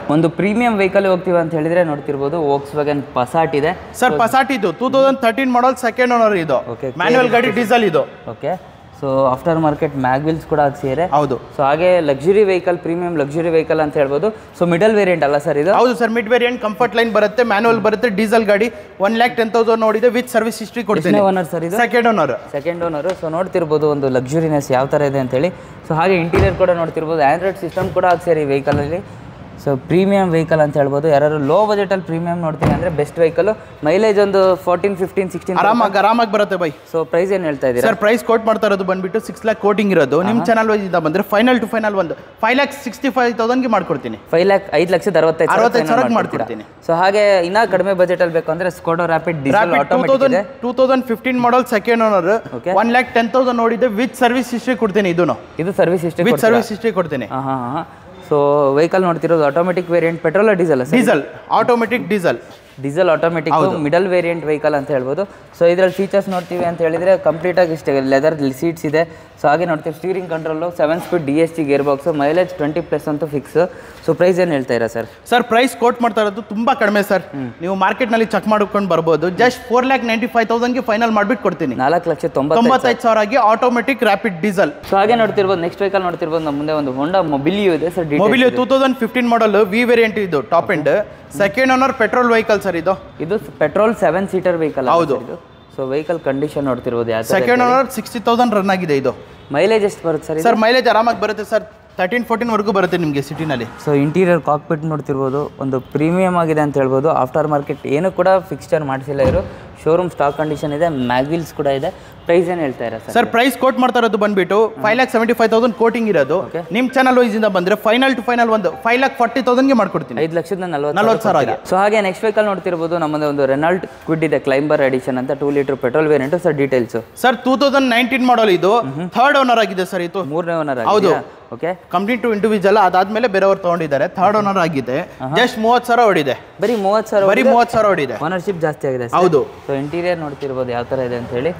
ಒಂದು ಪ್ರೀಮಿಯಂ ವೆಹಿಕಲ್ ಹೋಗ್ತೀವಿ ಅಂತ ಹೇಳಿದ್ರೆ ನೋಡ್ತಿರ್ಬೋದು ವೋಕ್ಸ್ ವ್ಯಾಗನ್ ಪಸಾಟ್ ಇದೆ ಸರ್ ಪಸಾಟ್ ಇದು two thousand thirteen model second owner ಇದು ಮ್ಯಾನ್ಯುವಲ್ ಗಾಡಿ ಡೀಸೆಲ್ ಇದು okay so after market mag wheels ಕೂಡ ಹಾಕ್ಸಿದ್ದಾರೆ ಹೌದು ಸೊ ಹಾಗೆ luxury vehicle premium luxury vehicle ಅಂತ ಹೇಳ್ಬೋದು ಸೊ ಮಿಡಲ್ ವೇರಿಯಂಟ್ ಅಲ್ಲ ಸರ್ ಇದು ಹೌದು sir mid variant comfort line ಬರುತ್ತೆ ಮ್ಯಾನ್ಯುವಲ್ ಬರುತ್ತೆ ಡೀಸೆಲ್ ಗಾಡಿ ಒನ್ ಲ್ಯಾಕ್ ಟೆನ್ ತೌಸಂಡ್ ನೋಡಿದೆ ವಿತ್ ಸರ್ವಿಸ್ ಹಿಸ್ಟ್ರಿ ಕೊಡ್ತೀನಿ ಓನರ್ ಸರ್ ಇದು second owner second owner so ನೋಡ್ತಿರ್ಬೋದು ಒಂದು ಲಕ್ಸುರಿನೆಸ್ ಯಾವ ಥರ ಇದೆ ಅಂತೇಳಿ ಸೊ ಹಾಗೆ ಇಂಟೀರಿಯರ್ ಕೂಡ ನೋಡ್ತಿರ್ಬೋದು ಆಂಡ್ರಾಯ್ಡ್ ಸಿಸ್ಟಮ್ ಕೂಡ ಹಾಕ್ಸಿದ್ದಾರೆ ಈ ವೆಹಿಕಲಲ್ಲಿ ಸೊ ಪ್ರೀಮಿಯಂ ವೆಹಿಕಲ್ ಅಂತ ಹೇಳ್ಬೋದು ಯಾರು ಲೋ ಬಜೆಟಲ್ಲಿ ಪ್ರೀಮಿಯಂ ನೋಡ್ತೀನಿ ಅಂದರೆ ಬೆಸ್ಟ್ ವೆಹಿಕಲ್ ಮೈಲೇಜ್ ಒಂದು ಫೋರ್ಟೀನ್ ಫಿಫ್ಟೀನ್ ಸಿಕ್ಸ್ಟೀನ್ ಆರಾಮಾಗಿ ಆರಾಮಾಗಿ ಬರುತ್ತೆ ಬೈ ಸೊ ಪ್ರೈಸ್ ಏನು ಹೇಳ್ತಾ ಇದ್ದೀರಾ ಸರ್ ಪ್ರೈಸ್ ಕೋಟ್ ಮಾಡ್ತಾ ಇರೋದು ಬಂದ್ಬಿಟ್ಟು ಸಿಕ್ಸ್ ಲ್ಯಾಕ್ ಕೋಟಿಂಗ್ ಇರೋದು ನಿಮ್ಮ ಚಾನಲ್ ವೈಸ್ ಇಂದ ಬಂದರೆ ಫೈನಲ್ ಟು ಫೈನಲ್ ಒಂದು ಫೈವ್ ಲ್ಯಾಕ್ ಸಿಕ್ಸ್ಟಿ ಫೈವ್ ತೌಸಂಡ್ಗೆ ಮಾಡ್ಕೊಡ್ತೀನಿ ಫೈವ್ ಲ್ಯಾಕ್ ಐದು ಲಕ್ಷದ ಅರವತ್ತೈದು ಅರವತ್ತೈದು ಸಾವಿರಕ್ಕೆ ಮಾಡ್ಕೊಡ್ತೀನಿ ಸೊ ಹಾಗೆ ಇನ್ನೂ ಕಡಿಮೆ ಬಜೆಟಲ್ಲಿ ಬೇಕು ಅಂದರೆ ಸ್ಕೋಡಾ ರ್ಯಾಪಿಡ್ ಡೀಸೆಲ್ ಆಟೋಮೆಟಿಕ್ ಇದೆ two thousand fifteen model second owner one lakh ten thousand ನೋಡಿದೆ ವಿತ್ ಸರ್ವಿಸ್ ಹಿಸ್ಟ್ರಿ ಕೊಡ್ತೀನಿ ಇದನ್ನು ಇದು service history with service history ಕೊಡ್ತೀನಿ ಹಾಂ ಹಾಂ ಹಾಂ ಸೊ ವೆಹಿಕಲ್ ನೋಡ್ತಿರೋದು automatic variant petrol diesel diesel automatic diesel diesel automatic middle variant vehicle ಅಂತ ಹೇಳ್ಬೋದು ಸೊ ಇದರಲ್ಲಿ ಫೀಚರ್ಸ್ ನೋಡ್ತೀವಿ ಅಂತ ಹೇಳಿದ್ರೆ ಕಂಪ್ಲೀಟಾಗಿ ಇಷ್ಟೇ ಲೆದರ್ ಸೀಟ್ಸ್ ಇದೆ ಸೊ ಹಾಗೆ ನೋಡ್ತೀವಿ steering control seven speed D S T gear box mileage twenty plus ಅಂತೂ ಫಿಕ್ಸ್ ಸೊ ಪ್ರೈಸ್ ಏನು ಹೇಳ್ತಾ ಇರಾ ಸರ್ ಸರ್ ಪ್ರೈಸ್ ಕೋಟ್ ಮಾಡ್ತಾ ಇರೋದು ತುಂಬ ಕಡಿಮೆ ಸರ್ ನೀವು ಮಾರ್ಕೆಟ್ನಲ್ಲಿ ಚೆಕ್ ಮಾಡ್ಕೊಂಡು ಬರ್ಬೋದು just four lakh ninety five ತೌಸಂಡ್ಗೆ ಫೈನಲ್ ಮಾಡಿಬಿಟ್ಟು ಕೊಡ್ತೀನಿ ನಾಲ್ಕು ಲಕ್ಷ ತೊಂಬತ್ತೈದು ಸಾವಿರ ಆಗಿ ಆಟೋಮೆಟಿಕ್ ರ್ಯಾಪಿಡ್ ಡೀಸೆಲ್ ಸೊ ಹಾಗೆ ನೋಡ್ತಿರ್ಬೋದು ನೆಕ್ಸ್ಟ್ ವೆಹಿಕಲ್ ನೋಡ್ತಿರ್ಬೋದು ನಮ್ಮ ಮುಂದೆ ಒಂದು ಹೋಂಡಾ ಮೊಬಿಲಿಯೋ ಇದೆ sir Mobilio two thousand fifteen model V variant ಇದು top end second owner petrol vehicle sir ಇದು ಇದು ಪೆಟ್ರೋಲ್ ಸೆವೆನ್ ಸೀಟರ್ ವೆಹಿಕಲ್ ಹೌದು ಸೊ ವೆಹಿಕಲ್ ಕಂಡೀಷನ್ ನೋಡ್ತಿರ್ಬೋದು ಯಾವ second owner sixty thousand run ಆಗಿದೆ ಇದು ಮೈಲೇಜ್ ಎಷ್ಟು ಬರುತ್ತೆ ಸರ್ ಸರ್ ಮೈಲೇಜ್ ಆರಾಮಾಗಿ ಬರುತ್ತೆ ಸರ್ ತರ್ಟೀನ್ ಫೋರ್ಟೀನ್ ವರೆಗೂ ಬರುತ್ತೆ ನಿಮಗೆ ಸಿಟಿನಲ್ಲಿ ಸೊ ಇಂಟೀರಿಯರ್ ಕಾಕ್ಪಿಟ್ ನೋಡ್ತಿರ್ಬೋದು ಒಂದು ಪ್ರೀಮಿಯಂ ಆಗಿದೆ ಅಂತ ಹೇಳ್ಬೋದು ಆಫ್ಟರ್ ಮಾರ್ಕೆಟ್ ಏನು ಕೂಡ ಫಿಕ್ಸ್ಚರ್ ಮಾಡಿಸಿಲ್ಲ ಇವರು ಶೋರೂಮ್ ಸ್ಟಾಕ್ ಕಂಡೀಷನ್ ಇದೆ ಮ್ಯಾಗ್ವಿಲ್ಸ್ ಕೂಡ ಇದೆ ಪ್ರೈಸ್ ಏನು ಹೇಳ್ತಾ ಇರ ಸರ್ ಪ್ರೈಸ್ ಕೋಟ್ ಮಾಡ್ತಾ ಇರೋದು ಬಂದ್ಬಿಟ್ಟು five lakh seventy five thousand quoting ಇರೋದು ನಿಮ್ಮ ಚಾನಲ್ ವೈಸ್ ಇಂದ ಬಂದ್ರೆ ಫೈನಲ್ ಟು ಫೈನಲ್ ಒಂದು ಫೈವ್ ಲ್ಯಾಕ್ ಫಾರ್ಟಿ ತೌಸಂಡ್ಗೆ ಮಾಡ್ಕೊಡ್ತೀನಿ ಐದು ಲಕ್ಷದ ನಲ್ವತ್ತು ನಲ್ವತ್ತು ಸಾವಿರ ಆಗಿ ಸೊ ಹಾಗೆ ನೆಕ್ಸ್ಟ್ ವೆಹಿಕಲ್ ನೋಡ್ತಿರ್ಬೋದು ನಮ್ಮದು ಒಂದು ರೆನಾಲ್ಟ್ ಕ್ವಿಡ್ ಇದೆ ಕ್ಲೈಂಬರ್ ಎಡಿಷನ್ ಅಂತ two litre petrol variant sir details sir two thousand nineteen model ಇದು ಥರ್ಡ್ ಓನರ್ ಆಗಿದೆ ಸರ್ ಇದು ಮೂರನೇ ಓನರ್ ಹೌದು ಓಕೆ ಕಂಪ್ನಿ ಟು ಇಂಡಿವಿಜುವಲ್ ಅದಾದ್ಮೇಲೆ ಬೇರೆಯವರು ತಗೊಂಡಿದ್ದಾರೆ ಥರ್ಡ್ ಓನರ್ ಆಗಿದೆ ಜಸ್ಟ್ ಮೂವತ್ತು ಸಾವಿರ ಹೊಡಿದೆ ಬರೀ ಮೂವತ್ತು ಸಾವಿರ ಬರೀ ಮೂವತ್ತು ಸಾವಿರ ಹೊಡಿದೆ ಓನರ್ಶಿಪ್ ಜಾಸ್ತಿ ಆಗಿದೆ ಹೌದು ಸೊ ಇಂಟೀರಿಯರ್ ನೋಡ್ತಿರ್ಬೋದು ಯಾವ ಥರ ಇದೆ ಅಂತ ಹೇಳಿ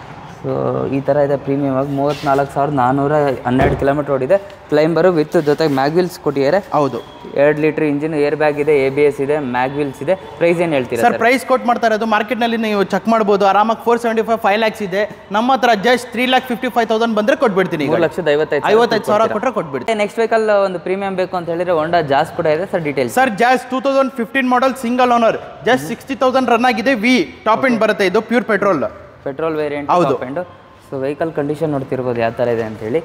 ಸೊ ಈ ಥರ ಇದೆ ಪ್ರೀಮಿಯಮ್ ಆಗಿ ಮೂವತ್ತ್ನಾಲ್ಕು ಸಾವಿರದ ನಾನ್ನೂರ ಹನ್ನೆರಡು ಕಿಲೋಮೀಟರ್ ಓಡಿದೆ ಕ್ಲೈಂಬರು ವಿತ್ ಜೊತೆಗೆ ಮ್ಯಾಗ್ವಿಲ್ಸ್ ಕೊಟ್ಟಿದ್ದಾರೆ ಹೌದು ಎರಡು ಲೀಟರ್ ಇಂಜಿನ್ ಏರ್ ಬ್ಯಾಗ್ ಇದೆ ಎ ಬಿ ಎಸ್ ಇದೆ ಮ್ಯಾಗ್ವಿಲ್ಸ್ ಇದೆ ಪ್ರೈಸ್ ಏನು ಹೇಳ್ತೀರಾ ಸರ್ ಪ್ರೈಸ್ ಕೊಟ್ ಮಾಡ್ತಾ ಇರೋದು ಮಾರ್ಕೆಟ್ನಲ್ಲಿ ನೀವು ಚೆಕ್ ಮಾಡ್ಬೋದು ಆರಾಮಾಗಿ four seventy five five lakhs ಇದೆ ನಮ್ಮ ಹತ್ರ just three lakh fifty five thousand ಬಂದರೆ ಕೊಟ್ಬಿಡ್ತೀನಿ ಮೂರು ಲಕ್ಷದ ಐವತ್ತೈದು ಐವತ್ತೈದು ಸಾವಿರ ಕೊಟ್ಟರೆ ಕೊಟ್ಬಿಡ್ತೀನಿ ನೆಕ್ಸ್ಟ್ ವೆಹಿಕಲ್ ಒಂದು ಪ್ರೀಮಿಯಂ ಬೇಕು ಅಂತ ಹೇಳಿದ್ರೆ ಹೋಂಡಾ ಜಾಸ್ ಕೂಡ ಇದೆ sir details sir Jazz two thousand fifteen model single owner just sixty thousand run ಆಗಿದೆ ವಿ ಟಾಪ್ ಎಂಡ್ ಬರುತ್ತೆ ಇದು pure petrol petrol variant top end so vehicle condition ನೋಡ್ತಿರ್ಬೋದು ಯಾವ ಥರ ಇದೆ ಅಂತೇಳಿ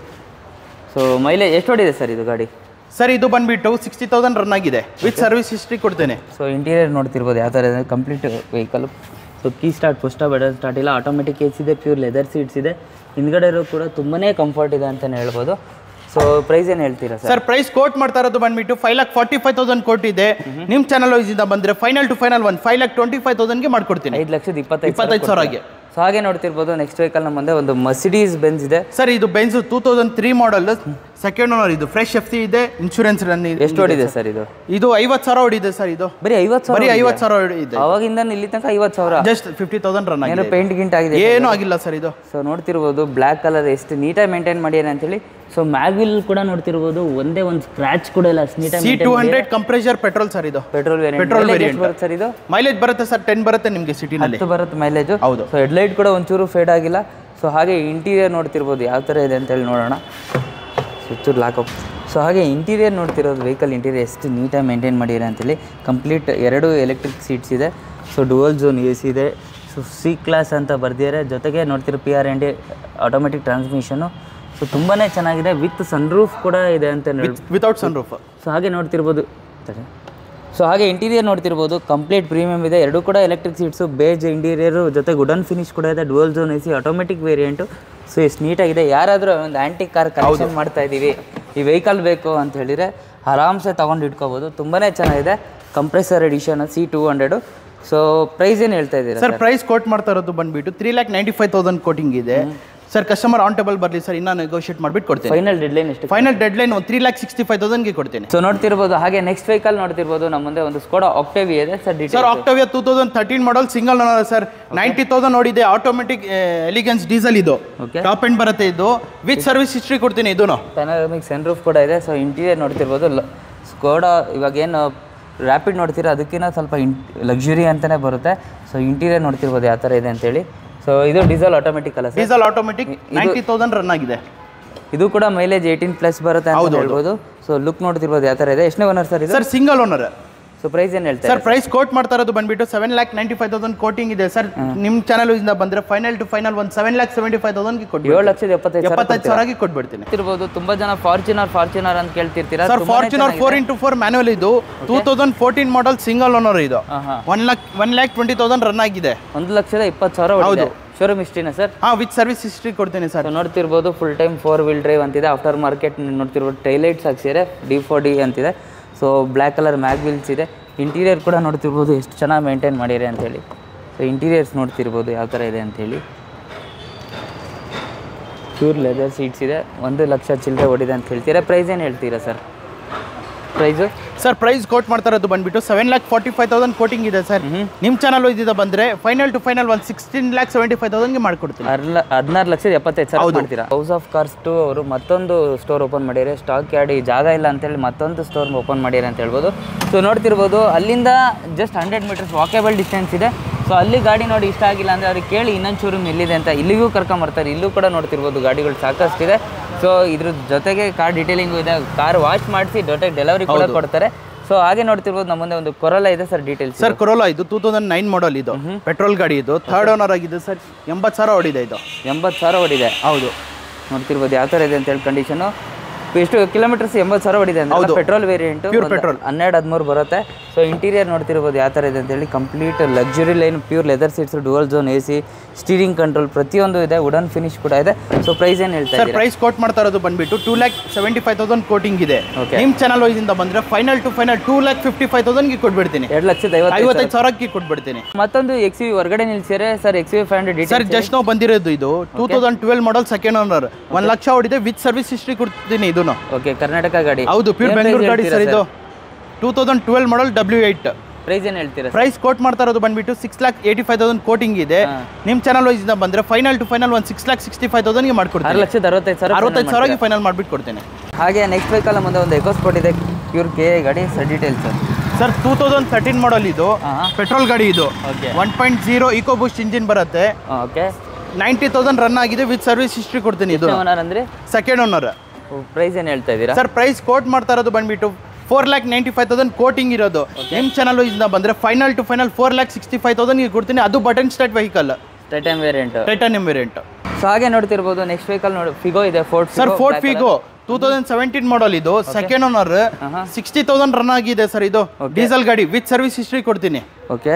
ಸೊ ಮೈಲೇಜ್ ಎಷ್ಟು ಹೊಡಿದೆ ಸರ್ ಇದು ಗಾಡಿ ಸರ್ ಇದು ಬಂದ್ಬಿಟ್ಟು ಸಿಕ್ಸ್ಟಿ ತೌಸಂಡ್ ರನ್ ಆಗಿದೆ ವಿತ್ ಸರ್ವಿಸ್ ಹಿಸ್ಟ್ರಿ ಕೊಡ್ತೇನೆ ಸೊ ಇಂಟೀರಿಯರ್ ನೋಡ್ತಿರ್ಬೋದು ಯಾವ ಥರ ಇದೆ complete vehicle so key start first button start ಇಲ್ಲ ಆಟೋಮೆಟಿಕ್ ಏಸ್ ಇದೆ ಪ್ಯೂರ್ ಲೆದರ್ ಸೀಟ್ಸ್ ಇದೆ ಹಿಂದ್ಗಡೆ ಕೂಡ ತುಂಬನೇ ಕಂಫರ್ಟ್ ಇದೆ ಅಂತಲೇ ಹೇಳ್ಬೋದು ಸೊ ಪ್ರೈಸ್ ಏನು ಹೇಳ್ತೀರಾ ಸರ್ ಪ್ರೈಸ್ ಕೋಟ್ ಮಾಡ್ತಾ ಇರೋದು ಬಂದ್ಬಿಟ್ಟು five lakh forty five thousand ಕೊಟ್ಟಿದೆ ನಿಮ್ಮ ಚಾನಲ್ ವೈಸ್ ಇಂದ ಬಂದರೆ final to final one five lakh twenty five ತೌಸಂಡ್ಗೆ ಮಾಡ್ಕೊಡ್ತೀನಿ ಐದು ಲಕ್ಷದ ಇಪ್ಪತ್ತೈದು ಇಪ್ಪತ್ತೈದು ಸಾವಿರಗೆ ಸೊ ಹಾಗೆ ನೋಡ್ತಿರ್ಬೋದು ನೆಕ್ಸ್ಟ್ ವೆಹಿಕಲ್ ನಮ್ಮ ಮುಂದೆ ಒಂದು ಮರ್ಸಿಡೀಸ್ ಬೆಂಜ್ ಇದೆ ಸರ್ ಇದು Benz two thousand three model second owner ಇದು ಫ್ರೆಶ್ ಎಫ್ ಸಿ ಇದೆ ಇನ್ಶೂರೆನ್ಸ್ ರನ್ ಇದೆ ಎಷ್ಟು ಹೊಡಿದೆ ಸರ್ ಇದು ಇದು ಐವತ್ತು ಸಾವಿರ ಹೊಡಿದೆ ಸರ್ ಇದು ಬರೀ ಐವತ್ತು ಸಾವಿರ ಬರೀ ಐವತ್ತು ಸಾವಿರ ಇದೆ ಅವಾಗಿಂದ ಇಲ್ಲಿ ತನಕ ಐವತ್ತು ಸಾವಿರ ಜಸ್ಟ್ ಫಿಫ್ಟಿ ತೌಸಂಡ್ ರನ್ ಏನೋ ಪೇಂಟ್ ಗಿಂಟ್ ಆಗಿದೆ ಏನೂ ಆಗಿಲ್ಲ ಸರ್ ಇದು ಸೊ ನೋಡ್ತಿರ್ಬೋದು ಬ್ಲ್ಯಾಕ್ ಕಲರ್ ಎಷ್ಟು ನೀಟಾಗಿ ಮೇಂಟೈನ್ ಮಾಡ್ಯಾರ ಅಂತೇಳಿ ಸೊ ಮ್ಯಾಗ್ವಿಲ್ ಕೂಡ ನೋಡ್ತಿರ್ಬೋದು ಒಂದೇ ಒಂದು ಸ್ಕ್ರಾಚ್ ಕೂಡ ಇಲ್ಲ C two hundred compressor petrol sir ಇದು ಪೆಟ್ರೋಲ್ ಪೆಟ್ರೋಲ್ ವೇರಿಯಂಟ್ ಬರುತ್ತೆ ಸರ್ ಇದು ಮೈಲೇಜ್ ಬರುತ್ತೆ ಸರ್ ಟೆನ್ ಬರುತ್ತೆ ನಿಮಗೆ ಸಿಟಿನಲ್ಲಿ ಹತ್ತು ಬರುತ್ತೆ ಮೈಲೇಜ್ ಹೌದು ಸೊ ಹೆಡ್ಲೈಟ್ ಕೂಡ ಒಂಚೂರು ಫೇಡ್ ಆಗಿಲ್ಲ ಸೊ ಹಾಗೆ ಇಂಟೀರಿಯರ್ ನೋಡ್ತಿರ್ಬೋದು ಯಾವ ಥರ ಇದೆ ಅಂತೇಳಿ ನೋಡೋಣ ಸ್ವಿಚ್ಚು ಲಾಕಪ್ ಸೊ ಹಾಗೆ ಇಂಟೀರಿಯರ್ ನೋಡ್ತಿರೋದು ವೆಹಿಕಲ್ ಇಂಟೀರಿಯರ್ ಎಷ್ಟು ನೀಟಾಗಿ ಮೇಂಟೈನ್ ಮಾಡಿದ್ದಾರೆ ಅಂತೇಳಿ ಕಂಪ್ಲೀಟ್ ಎರಡು ಎಲೆಕ್ಟ್ರಿಕ್ ಸೀಟ್ಸ್ ಇದೆ so dual zone A C ಇದೆ ಸೊ ಸಿ ಕ್ಲಾಸ್ ಅಂತ ಬರ್ದಿದ್ದಾರೆ ಜೊತೆಗೆ ನೋಡ್ತಿರೋ P R N D automatic transmission so ತುಂಬಾ ಚೆನ್ನಾಗಿದೆ ವಿತ್ ಸನ್ರೂಫ್ ಕೂಡ ಇದೆ ಅಂತ ವಿತೌಟ್ ಸನ್ರೂಫ್ ಸೊ ಹಾಗೆ ನೋಡ್ತಿರ್ಬೋದು ಸೊ ಹಾಗೆ ಇಂಟೀರಿಯರ್ ನೋಡ್ತಿರ್ಬೋದು ಕಂಪ್ಲೀಟ್ ಪ್ರೀಮಿಯಮ್ ಇದೆ ಎರಡು ಕೂಡ ಎಲೆಕ್ಟ್ರಿಕ್ ಸೀಟ್ಸು ಬೇಜ್ ಇಂಟೀರಿಯರು ಜೊತೆ ವುಡನ್ ಫಿನಿಶ್ ಕೂಡ ಇದೆ dual zone A C automatic variant so ಎಷ್ಟು ನೀಟಾಗಿದೆ ಯಾರಾದರೂ ಒಂದು ಆ್ಯಂಟಿಕ್ ಕಾರ್ ಕಲೆಕ್ಷನ್ ಮಾಡ್ತಾ ಇದ್ದೀವಿ ಈ ವೆಹಿಕಲ್ ಬೇಕು ಅಂತ ಹೇಳಿದರೆ ಆರಾಮ್ಸೆ ತೊಗೊಂಡು ಇಟ್ಕೋಬೋದು ತುಂಬಾ ಚೆನ್ನಾಗಿದೆ compressor edition C two hundred so price ಏನು ಹೇಳ್ತಾ ಇದ್ದೀರಾ ಸರ್ ಪ್ರೈಸ್ ಕೋಟ್ ಮಾಡ್ತಾ ಇರೋದು ಬಂದುಬಿಟ್ಟು three lakh ninety five thousand quoting ಇದೆ ಸರ್ ಕಸ್ಟಮರ್ ಆನ್ ಟೇಬಲ್ ಬರಲಿ ಸರ್ ಇನ್ನೂ ನೆಗೋಷಿಯೇಟ್ ಮಾಡಿಬಿಟ್ಟು ಕೊಡ್ತೀನಿ ಫೈನಲ್ ಡೆಡ್ ಲೈನ್ ಎಷ್ಟು ಫೈನಲ್ ಡೆಡ್ ಲೈನ್ ಒಂದು ತ್ರೀ ಲ್ಯಾಕ್ ಸಿಕ್ಸ್ಟಿ ಫೈವ್ ತೌಸಂಡ್ಗೆ ಕೊಡ್ತೀನಿ ಸೊ ನೋಡ್ತಿರ್ಬೋದು ಹಾಗೆ ನೆಕ್ಸ್ಟ್ ವೆಹಿಕಲ್ ನೋಡ್ತಿರ್ಬೋದು ನಮ್ಮ ಮುಂದೆ ಒಂದು ಸ್ಕೋಡಾ ಆಕ್ಟೇವಿಯಾ ಇದೆ sir sir Octavia two thousand thirteen model single owner sir ninety thousand ನೋಡಿದೆ ಆಟೋಮೆಟಿಕ್ ಎಲಿಗೆನ್ಸ್ ಡೀಸೆಲ್ ಇದು ಟಾಪ್ ಎಂಡ್ ಬರುತ್ತೆ ಇದು ವಿತ್ ಸರ್ವಿಸ್ ಹಿಸ್ಟ್ರಿ ಕೊಡ್ತೀನಿ ಇದೂ ಪೆನಾರಮಿಕ್ ಸನ್ರೂಫ್ ಕೂಡ ಇದೆ ಸೊ ಇಂಟೀರಿಯರ್ ನೋಡ್ತಿರ್ಬೋದು ಸ್ಕೋಡಾ ಇವಾಗೇನು ರ್ಯಾಪಿಡ್ ನೋಡ್ತೀರಾ ಅದಕ್ಕಿಂತ ಸ್ವಲ್ಪ ಇನ್ ಲಕ್ಸುರಿ ಅಂತಲೇ ಬರುತ್ತೆ. ಸೊ ಇಂಟೀರಿಯರ್ ನೋಡ್ತಿರ್ಬೋದು ಯಾವ ಥರ ಇದೆ ಅಂತೇಳಿ. ಸೊ ಇದು ಡೀಸೆಲ್ ಆಟೋಮೆಟಿಕ್ ಅಲ್ಲ sir? Diesel automatic ninety thousand run ಆಗಿದೆ. ಇದು ಕೂಡ ಮೈಲೇಜ್ ಏಯ್ಟೀನ್ ಪ್ಲಸ್ ಬರುತ್ತೆ ಅಂತ ಹೇಳ್ಬೋದು. ಸೊ ಲುಕ್ ನೋಡ್ತಿರ್ಬೋದು ಯಾವ ಥರ ಇದೆ. ಎಷ್ಟನೇ ಓನರ್ ಸರ್ ಇದು? Sir single owner. So price ಏನು ಹೇಳ್ತಾರೆ ಸರ್? ಪ್ರೈಸ್ ಕೋಟ್ ಮಾಡ್ತಾ ಇರೋದು ಬಂದ್ಬಿಟ್ಟು seven lakh ninety five thousand quoting ಇದೆ ಸರ್. ನಿಮ್ಮ ಚಾನಲ್ ಇಂದ ಬಂದ್ರೆ ಫೈನಲ್ ಟು ಫೈನಲ್ ಒಂದು ಸೆವೆನ್ ಲ್ಯಾಕ್ ಸೆವೆಂಟಿ ಫೈವ್ ತೌಸಂಡ್ಗೆ ಕೊಟ್ಟು ಏಳು ಲಕ್ಷದ ಎಪ್ಪತ್ತೈದು ಎಪ್ಪತ್ತೈದು ಸಾವಿರಕ್ಕೆ ಕೊಟ್ಬಿಡ್ತೀನಿ. ಇರ್ಬೋದು ತುಂಬಾ ಜನ ಫಾರ್ಚುನರ್ ಫಾರ್ಚುನರ್ ಅಂತ ಕೇಳ್ತಿರ್ತೀರಾ sir. Fortuner four into four manual ಇದು two thousand fourteen model single owner ಇದು. One lakh one lakh twenty thousand run ಆಗಿದೆ. ಒಂದು ಲಕ್ಷದ ಇಪ್ಪತ್ತು ಸಾವಿರ. ಹೌದು. ಶೋರೂಮ್ ಹಿಸ್ಟ್ರಿನಾ ಸರ್? ಹಾಂ, ವಿತ್ ಸರ್ವಿಸ್ ಹಿಸ್ಟ್ರಿ ಕೊಡ್ತೀನಿ ಸರ್. ನೋಡ್ತಿರ್ಬೋದು full time four wheel drive ಅಂತಿದೆ. ಆಫ್ಟರ್ ಮಾರ್ಕೆಟ್ ನೋಡ್ತಿರ್ಬೋದು ಟೈಲೈಟ್ಸ್ ಹಾಕ್ಸಿದೆ, ಡಿ ಫೋರ್ ಡಿ ಅಂತಿದೆ. So black colour mag wheels ಇದೆ. ಇಂಟೀರಿಯರ್ ಕೂಡ ನೋಡ್ತಿರ್ಬೋದು ಎಷ್ಟು ಚೆನ್ನಾಗಿ ಮೇಂಟೈನ್ ಮಾಡಿರಿ ಅಂತೇಳಿ. ಸೊ ಇಂಟೀರಿಯರ್ಸ್ ನೋಡ್ತಿರ್ಬೋದು ಯಾವ ಥರ ಇದೆ ಅಂಥೇಳಿ. ಪ್ಯೂರ್ ಲೆದರ್ ಸೀಟ್ಸ್ ಇದೆ. ಒಂದು ಲಕ್ಷ ಚಿಲ್ಲರೆ ಓಡಿದೆ ಅಂತ ಹೇಳ್ತೀರಾ. ಪ್ರೈಸ್ ಏನು ಹೇಳ್ತೀರಾ sir? Price sir price quote ಮಾಡ್ತಾ ಇರೋದು ಬಂದ್ಬಿಟ್ಟು seven lakh forty five thousand quoting ಇದೆ ಸರ್. ನಿಮ್ಮ ಚಾನಲ್ ಇದ್ದಿದ್ದ ಬಂದರೆ ಫೈನಲ್ ಟು ಫೈನಲ್ ಒಂದು ಸಿಕ್ಸ್ಟೀನ್ ಲ್ಯಾಕ್ ಸೆವೆಂಟಿ ಫೈವ್ ತೌಸಂಡ್ಗೆ ಮಾಡ್ಕೊಡ್ತೀನಿ. ಹದಿನಾರು ಲಕ್ಷದ ಎಪ್ಪತ್ತೈದು ಸಾವಿರ ಮಾಡ್ತೀರಾ. ಹೌಸ್ ಆಫ್ ಕಾರ್ಸ್ ಟು ಅವರು ಮತ್ತೊಂದು ಸ್ಟೋರ್ ಓಪನ್ ಮಾಡಿದ್ದಾರೆ. ಸ್ಟಾಕ್ ಯಾರ್ಡ್ ಜಾಗ ಇಲ್ಲ ಅಂತೇಳಿ ಮತ್ತೊಂದು ಸ್ಟೋರ್ ಓಪನ್ ಮಾಡಿದ್ದಾರೆ ಅಂತ ಹೇಳ್ಬೋದು. ಸೊ ನೋಡ್ತಿರ್ಬೋದು ಅಲ್ಲಿಂದ just hundred metres walkable distance ಇದೆ. ಸೊ ಅಲ್ಲಿ ಗಾಡಿ ನೋಡಿ ಇಷ್ಟ ಆಗಿಲ್ಲ ಅಂದರೆ ಅವ್ರಿಗೆ ಕೇಳಿ ಇನ್ನೊಂದು ಶೋರೂಮ್ ಎಲ್ಲಿದೆ ಅಂತ ಇಲ್ಲಿಗೂ ಕರ್ಕೊಂಬರ್ತಾರೆ. ಇಲ್ಲೂ ಕೂಡ ನೋಡ್ತಿರ್ಬೋದು ಗಾಡಿಗಳು ಸಾಕಷ್ಟಿದೆ. ಸೊ ಇದ್ರ ಜೊತೆಗೆ ಕಾರ್ ಡೀಟೇಲಿಂಗು ಇದೆ. ಕಾರ್ ವಾಶ್ ಮಾಡಿಸಿ ಜೊತೆಗೆ ಡೆಲಿವರಿ ಕೂಡ ಕೊಡ್ತಾರೆ. ಸೊ ಹಾಗೆ ನೋಡ್ತಿರ್ಬೋದು ನಮ್ಮ ಮುಂದೆ ಒಂದು ಕೊರೋಲಾ ಇದೆ ಸರ್. ಡೀಟೇಲ್ಸ್ ಸರ್ ಕೊರೋಲಾ ಇದು ಟೂ ತೌಸಂಡ್ ನೈನ್ ಮಾಡಲ್ ಇದು ಪೆಟ್ರೋಲ್ ಗಾಡಿ. ಇದು ಥರ್ಡ್ ಓನರ್ ಆಗಿದೆ ಸರ್. ಎಂಬತ್ತು ಸಾವಿರ ಓಡಿದೆ ಇದು. ಎಂಬತ್ತು ಸಾವಿರ ಓಡಿದೆ. ಹೌದು. ನೋಡ್ತಿರ್ಬೋದು ಯಾವ ಥರ ಇದೆ ಅಂತೇಳಿ ಕಂಡೀಷನು. ಎಷ್ಟು ಕಿಲೋಮೀಟರ್ಸ್? ಎಂಬತ್ತು ಸಾವಿರ ಹೊಡಿದೆ ಅಂದ್ರೆ ಪೆಟ್ರೋಲ್ ವೇರಿಯಂಟು. ಪ್ಯೂರ್ ಪೆಟ್ರೋಲ್ ಹನ್ನೆರಡು ಹದಿಮೂರು ಬರುತ್ತೆ. ಸೊ ಇಂಟೀರಿಯರ್ ನೋಡ್ತಿರ್ಬೋದು ಯಾವ ಥರ ಇದೆ ಅಂತೇಳಿ. Complete luxury line, pure leather seats, dual zone A C, steering control ಪ್ರತಿಯೊಂದು ಇದೆ. ವುಡನ್ ಫಿನಿಶ್ ಕೂಡ ಇದೆ. ಸೊ ಪ್ರೈಸ್ ಏನು ಹೇಳ್ತಾ ಸರ್? ಪ್ರೈಸ್ ಕೋಟ್ ಮಾಡ್ತಾ ಇರೋದು ಬಂದ್ಬಿಟ್ಟು two lakh seventy five thousand quoting ಇದೆ. ನಿಮ್ಮ ಚಾನಲ್ ಇಂದ ಬಂದರೆ final to final two lakh fifty five ತೌಸಂಡ್ಗೆ ಕೊಟ್ಬಿಡ್ತೀನಿ. ಎರಡು ಲಕ್ಷದ ಐವತ್ತೈದು ಸಾವಿರಕ್ಕೆ ಕೊಟ್ಬಿಡ್ತೀನಿ. ಮತ್ತೊಂದು ಎಕ್ಸ್ ವಿ ಹೊರಗಡೆ ನಿಲ್ಸಿದ್ರೆ sir. X V five hundred sir just ನಾವು ಬಂದಿರೋದು ಇದು two thousand twelve model second owner. ಒಂದು ಲಕ್ಷ ಹೊಡಿದೆ ವಿತ್ ಸರ್ವಿಸ್ ಹಿಸ್ಟ್ರಿ ಕೊಡ್ತೀನಿ ಇದನ್ನು. ಓಕೆ. ಕರ್ನಾಟಕ ಗಾಡಿ. ಹೌದು, ಪ್ಯೂರ್ ಬೆಂಗಳೂರು ಗಾಡಿ ಸರ್ ಇದು. Two thousand twelve model W eight. Price ಏನು ಹೇಳ್ತೀರಾ? ಪ್ರೈಸ್ ಕೋಟ್ ಮಾಡ್ತಾ ಇರೋದು ಬಂದ್ಬಿಟ್ಟು six lakh eighty five thousand quoting ಇದೆ. ನಿಮ್ಮ ಚಾನಲ್ ವೈಸಿಂದ ಬಂದರೆ ಫೈನಲ್ ಟು ಫೈನಲ್ ಒಂದು ಸಿಕ್ಸ್ ಲ್ಯಾಕ್ ಸಿಕ್ಸ್ಟಿ ಫೈವ್ ತೌಸಂಡ್ಗೆ ಮಾಡ್ಕೊಡ್ತೀನಿ. ಆರು ಲಕ್ಷದ ಅರವತ್ತೈದು ಸಾವಿರ ಅರವತ್ತೈದು ಸಾವಿರಕ್ಕೆ ಫೈನಲ್ ಮಾಡಿಬಿಟ್ಟು ಕೊಡ್ತೇನೆ. ಹಾಗೆ ನೆಕ್ಸ್ಟ್ ವೆಹಿಕಲ್ ಮುಂದೆ ಒಂದು ಎಕೋ ಸ್ಪೋರ್ಟ್ ಇದೆ. ಪ್ಯೂರ್ ಕೆ ಗಾಡಿ sir. Details sir two thousand thirteen model ಇದು. ಪೆಟ್ರೋಲ್ ಗಾಡಿ ಇದು. One point zero EcoBoost engine ಬರುತ್ತೆ. ಓಕೆ. ನೈಂಟಿ ತೌಸಂಡ್ ರನ್ ಆಗಿದೆ ವಿತ್ ಸರ್ವಿಸ್ ಹಿಸ್ಟ್ರಿ ಕೊಡ್ತೀನಿ. ಇದು ಓನರ್ ಅಂದರೆ ಸೆಕೆಂಡ್ ಓನರ್. ಪ್ರೈಸ್ ಏನು ಹೇಳ್ತಾ ಇದ್ದೀರಾ ಸರ್? ಪ್ರೈಸ್ ಕೋಟ್ ಮಾಡ್ತಾ ಇರೋದು ಬಂದ್ಬಿಟ್ಟು four lakh ninety five thousand quoting ಇರೋದು. ನಿಮ್ಮ ಚಾನಲ್ ಇಂದ ಬಂದರೆ final to final four lakh sixty five ತೌಸಂಡ್ಗೆ ಕೊಡ್ತೀನಿ. ಅದು button start vehicle, titan variant. Titanium variant. So ಹಾಗೆ ನೋಡ್ತಿರ್ಬೋದು ನೆಕ್ಸ್ಟ್ ವೆಹಿಕಲ್ ನೋಡಿ ಫಿಗೋ ಇದೆ. Ford sir Ford Figo two thousand seventeen model ಇದು. Second owner. Sixty thousand run ಆಗಿದೆ ಸರ್. ಇದು ಡೀಸೆಲ್ ಗಾಡಿ ವಿತ್ ಸರ್ವಿಸ್ ಹಿಸ್ಟ್ರಿ ಕೊಡ್ತೀನಿ. ಓಕೆ.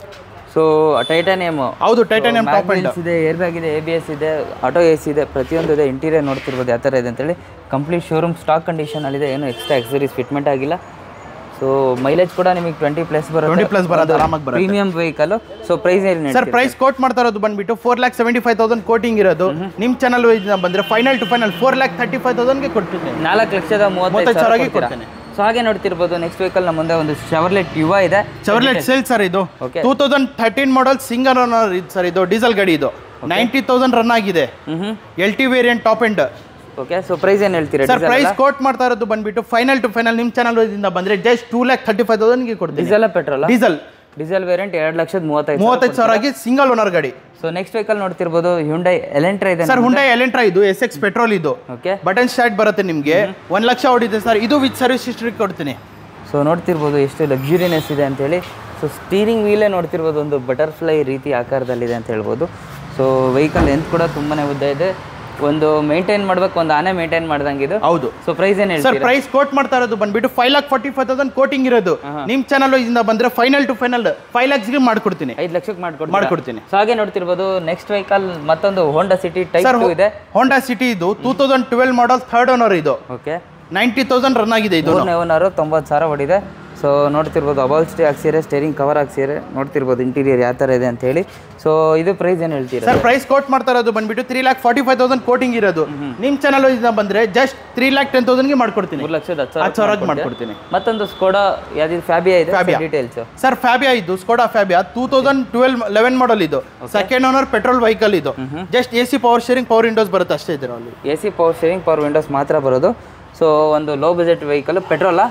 So titanium. ಹೌದು, ಟೈಟಾನಿಯಂ ಟಾಪ್ ಎಂಡ್ ಇದೆ, ಏರ್ ಬ್ಯಾಗ್ ಇದೆ, ಎ ಬಿ ಎಸ್ ಇದೆ, ಆಟೋ ಎ ಸಿ ಇದೆ, ಪ್ರತಿಯೊಂದು ಇದೆ. ಇಂಟೀರಿಯರ್ ನೋಡ್ತಿರ್ಬೋದು ಯಾವ ಥರ ಇದೆ ಅಂತೇಳಿ. ಕಂಪ್ಲೀಟ್ ಶೋರೂಮ್ ಸ್ಟಾಕ್ ಕಂಡೀಷನಲ್ಲಿದೆ. ಏನು ಎಕ್ಸ್ಟ್ರಾ ಎಕ್ಸರೀಸ್ ಫಿಟ್ಮೆಂಟ್ ಆಗಿಲ್ಲ. ಸೊ ಮೈಲೇಜ್ ಕೂಡ ನಿಮಗೆ ಟ್ವೆಂಟಿ ಪ್ಲಸ್ ಬರುತ್ತೆ. ಟ್ವೆಂಟಿ ಪ್ಲಸ್ ಬರುತ್ತೆ ಆರಾಮಾಗಿ ಬರುತ್ತೆ. Premium vehicle. ಸೊ ಪ್ರೈಸ್ ಏನು ಸರ್? ಪ್ರೈಸ್ ಕೋಟ್ ಮಾಡ್ತಾ ಇರೋದು ಬಂದ್ಬಿಟ್ಟು four lakh seventy five thousand quoting ಇರೋದು. ನಿಮ್ಮ ಚಾನಲ್ ಬಂದರೆ final to final four lakh thirty five ತೌಸಂಡ್ಗೆ ಕೊಡ್ತೀನಿ. ನಾಲ್ಕು ಲಕ್ಷದ ಮೂವತ್ತೈದು ಸಾವಿರಕ್ಕೆ ಕೊಡ್ತೀನಿ. ಸೊ ಹಾಗೆ ನೋಡ್ತಿರ್ಬೋದು ನೆಕ್ಸ್ಟ್ ವೆಹಿಕಲ್ ನಮ್ಮ ಮುಂದೆ ಒಂದು ಶವರ್ಲೆಟ್ ಯುವಾ ಇದೆ. ಶವರ್ಲೆಟ್ ಸೇಲ್ ಸರ್ ಇದು. Two thousand thirteen model single owner ಇದು ಸರ್. ಇದು ಡೀಸೆಲ್ ಗಾಡಿ. ಇದು ನೈಂಟಿ ತೌಸಂಡ್ ರನ್ ಆಗಿದೆ. L T variant top end. Okay. So price ಏನು ಹೇಳ್ತೀರಾ ಸರ್? ಪ್ರೈಸ್ ಕೋಟ್ ಮಾಡ್ತಾ ಇರೋದು ಬಂದ್ಬಿಟ್ಟು ಫೈನಲ್ ಟು ಫೈನಲ್ ನಿಮ್ಮ ಚಾನಲ್ ಇಂದ ಬಂದರೆ just two lakh thirty five ತೌಸಂಡ್ಗೆ ಕೊಡ್ತೀನಿ. Diesel petrol? Diesel. Diesel variant ಎರಡು ಲಕ್ಷದ ಮೂವತ್ತೈದು ಮೂವತ್ತೈದು ಸಾವಿರ ಆಗಿ ಸಿಂಗಲ್ ಓನರ್ ಗಾಡಿ. ಸೊ ನೆಕ್ಸ್ಟ್ ವೆಹಿಕಲ್ ನೋಡ್ತಿರ್ಬೋದು ಹ್ಯುಂಡೈ ಎಲೆಂಟ್ರಾ ಇದೆ ಸರ್. ಹ್ಯುಂಡೈ ಎಲೆಂಟ್ರಾ ಇದು ಎಸ್ ಎಕ್ಸ್ ಪೆಟ್ರೋಲ್ ಇದು. ಓಕೆ. ಬಟನ್ ಸ್ಟಾರ್ಟ್ ಬರುತ್ತೆ ನಿಮಗೆ. ಒಂದು ಲಕ್ಷ ಹೊಡಿದೆ ಸರ್. ಇದು ವಿತ್ ಸರ್ವಿಸ್ ಹಿಸ್ಟ್ರಿ ಕೊಡ್ತೀನಿ. ಸೊ ನೋಡ್ತಿರ್ಬೋದು ಎಷ್ಟು ಲಕ್ಸುರಿನೆಸ್ ಇದೆ ಅಂತೇಳಿ. ಸೊ ಸ್ಟೀರಿಂಗ್ ವೀಲೇ ನೋಡ್ತಿರ್ಬೋದು ಒಂದು ಬಟರ್ಫ್ಲೈ ರೀತಿ ಆಕಾರದಲ್ಲಿದೆ ಅಂತ ಹೇಳ್ಬೋದು. ಸೊ ವೆಹಿಕಲ್ ಲೆಂತ್ ಕೂಡ ತುಂಬಾನೇ ಉದ್ದ ಇದೆ. ಒಂದು ಮೇಂಟೈನ್ ಮಾಡ್ಬೇಕು, ಒಂದು ಆನೆ ಮೇಂಟೈನ್ ಮಾಡ್ದಂಗೆ ಇದು. ಹೌದು. ಸೊ ಪ್ರೈಸ್ ಏನು ಸರ್? ಪ್ರೈಸ್ ಕೋಟ್ ಮಾಡ್ತಾ ಇರೋದು ಬಂದ್ಬಿಟ್ಟು five lakh forty five thousand quoting ಇರೋದು. ನಿಮ್ಮ ಚಾನಲ್ ಇಂದ ಬಂದ್ರೆ ಫೈನಲ್ ಟು ಫೈನಲ್ ಫೈವ್ ಲ್ಯಾಕ್ಸ್ಗೆ ಮಾಡ್ಕೊಡ್ತೀನಿ. ಐದು ಲಕ್ಷಕ್ಕೆ ಮಾಡ್ಕೊಡ್ತೀನಿ ಮಾಡ್ಕೊಡ್ತೀನಿ. ಸೊ ಹಾಗೆ ನೋಡ್ತಿರ್ಬೋದು ನೆಕ್ಸ್ಟ್ ವೆಹಿಕಲ್ ಮತ್ತೊಂದು ಹೋಂಡಾ ಸಿಟಿ ಟೈಪ್ ಟು ಇದೆ. ಹೋಂಡಾ ಸಿಟಿ ಇದು two thousand twelve model third owner ಇದು. ಓಕೆ. ನೈಂಟಿ ತೌಸಂಡ್ ರನ್ ಆಗಿದೆ. ಇದು ಓನರ್ ತೊಂಬತ್ತು ಸಾವಿರ ಹೊಡಿದೆ. ಸೊ ನೋಡ್ತಿರ್ಬೋದು ಅಬಾಲ್ ಸ್ಟೇ ಹಾಕ್ಸಿದ್ರೆ, ಸ್ಟೇರಿಂಗ್ ಕವರ್ ಹಾಕ್ಸಿದ್ರೆ, ನೋಡ್ತಿರ್ಬೋದು ಇಂಟೀರಿಯರ್ ಯಾವ ಥರ ಇದೆ ಅಂತ ಹೇಳಿ. ಸೊ ಇದು ಪ್ರೈಸ್ ಏನು ಹೇಳ್ತೀರಾ ಸರ್? ಪ್ರೈಸ್ ಕೋಟ್ ಮಾಡ್ತಾ ಇರೋದು ಬಂದ್ಬಿಟ್ಟು three lakh forty five thousand quoting ಇರೋದು. ನಿಮ್ಮ ಚಾನಲ್ ಇಂದ ಬಂದರೆ ಜಸ್ಟ್ ತ್ರೀ ಲ್ಯಾಕ್ ಟೆನ್ ತೌಸಂಡ್ಗೆ ಮಾಡ್ಕೊಡ್ತೀನಿ. ಮೂರು ಲಕ್ಷದ ಹತ್ತು ಸಾವಿರಕ್ಕೆ ಮಾಡ್ಕೊಡ್ತೀನಿ. ಮತ್ತೊಂದು ಸ್ಕೋಡಾ ಯಾವ್ದು ಫ್ಯಾಬಿಯಾ ಇದೆ. Details sir? ಫ್ಯಾಬಿಯಾ ಇದು Skoda Fabia two thousand twelve eleven model ಇದು. ಸೆಕೆಂಡ್ ಓನರ್ ಪೆಟ್ರೋಲ್ ವೆಹಿಕಲ್ ಇದು. Just A C power steering power windows ಬರುತ್ತೆ ಅಷ್ಟೇ ಇದರಲ್ಲಿ. A C power steering power windows ಮಾತ್ರ ಬರೋದು. ಸೊ ಒಂದು ಲೋ ಬಜೆಟ್ ವೆಹಿಕಲ್. ಪೆಟ್ರೋಲಾ?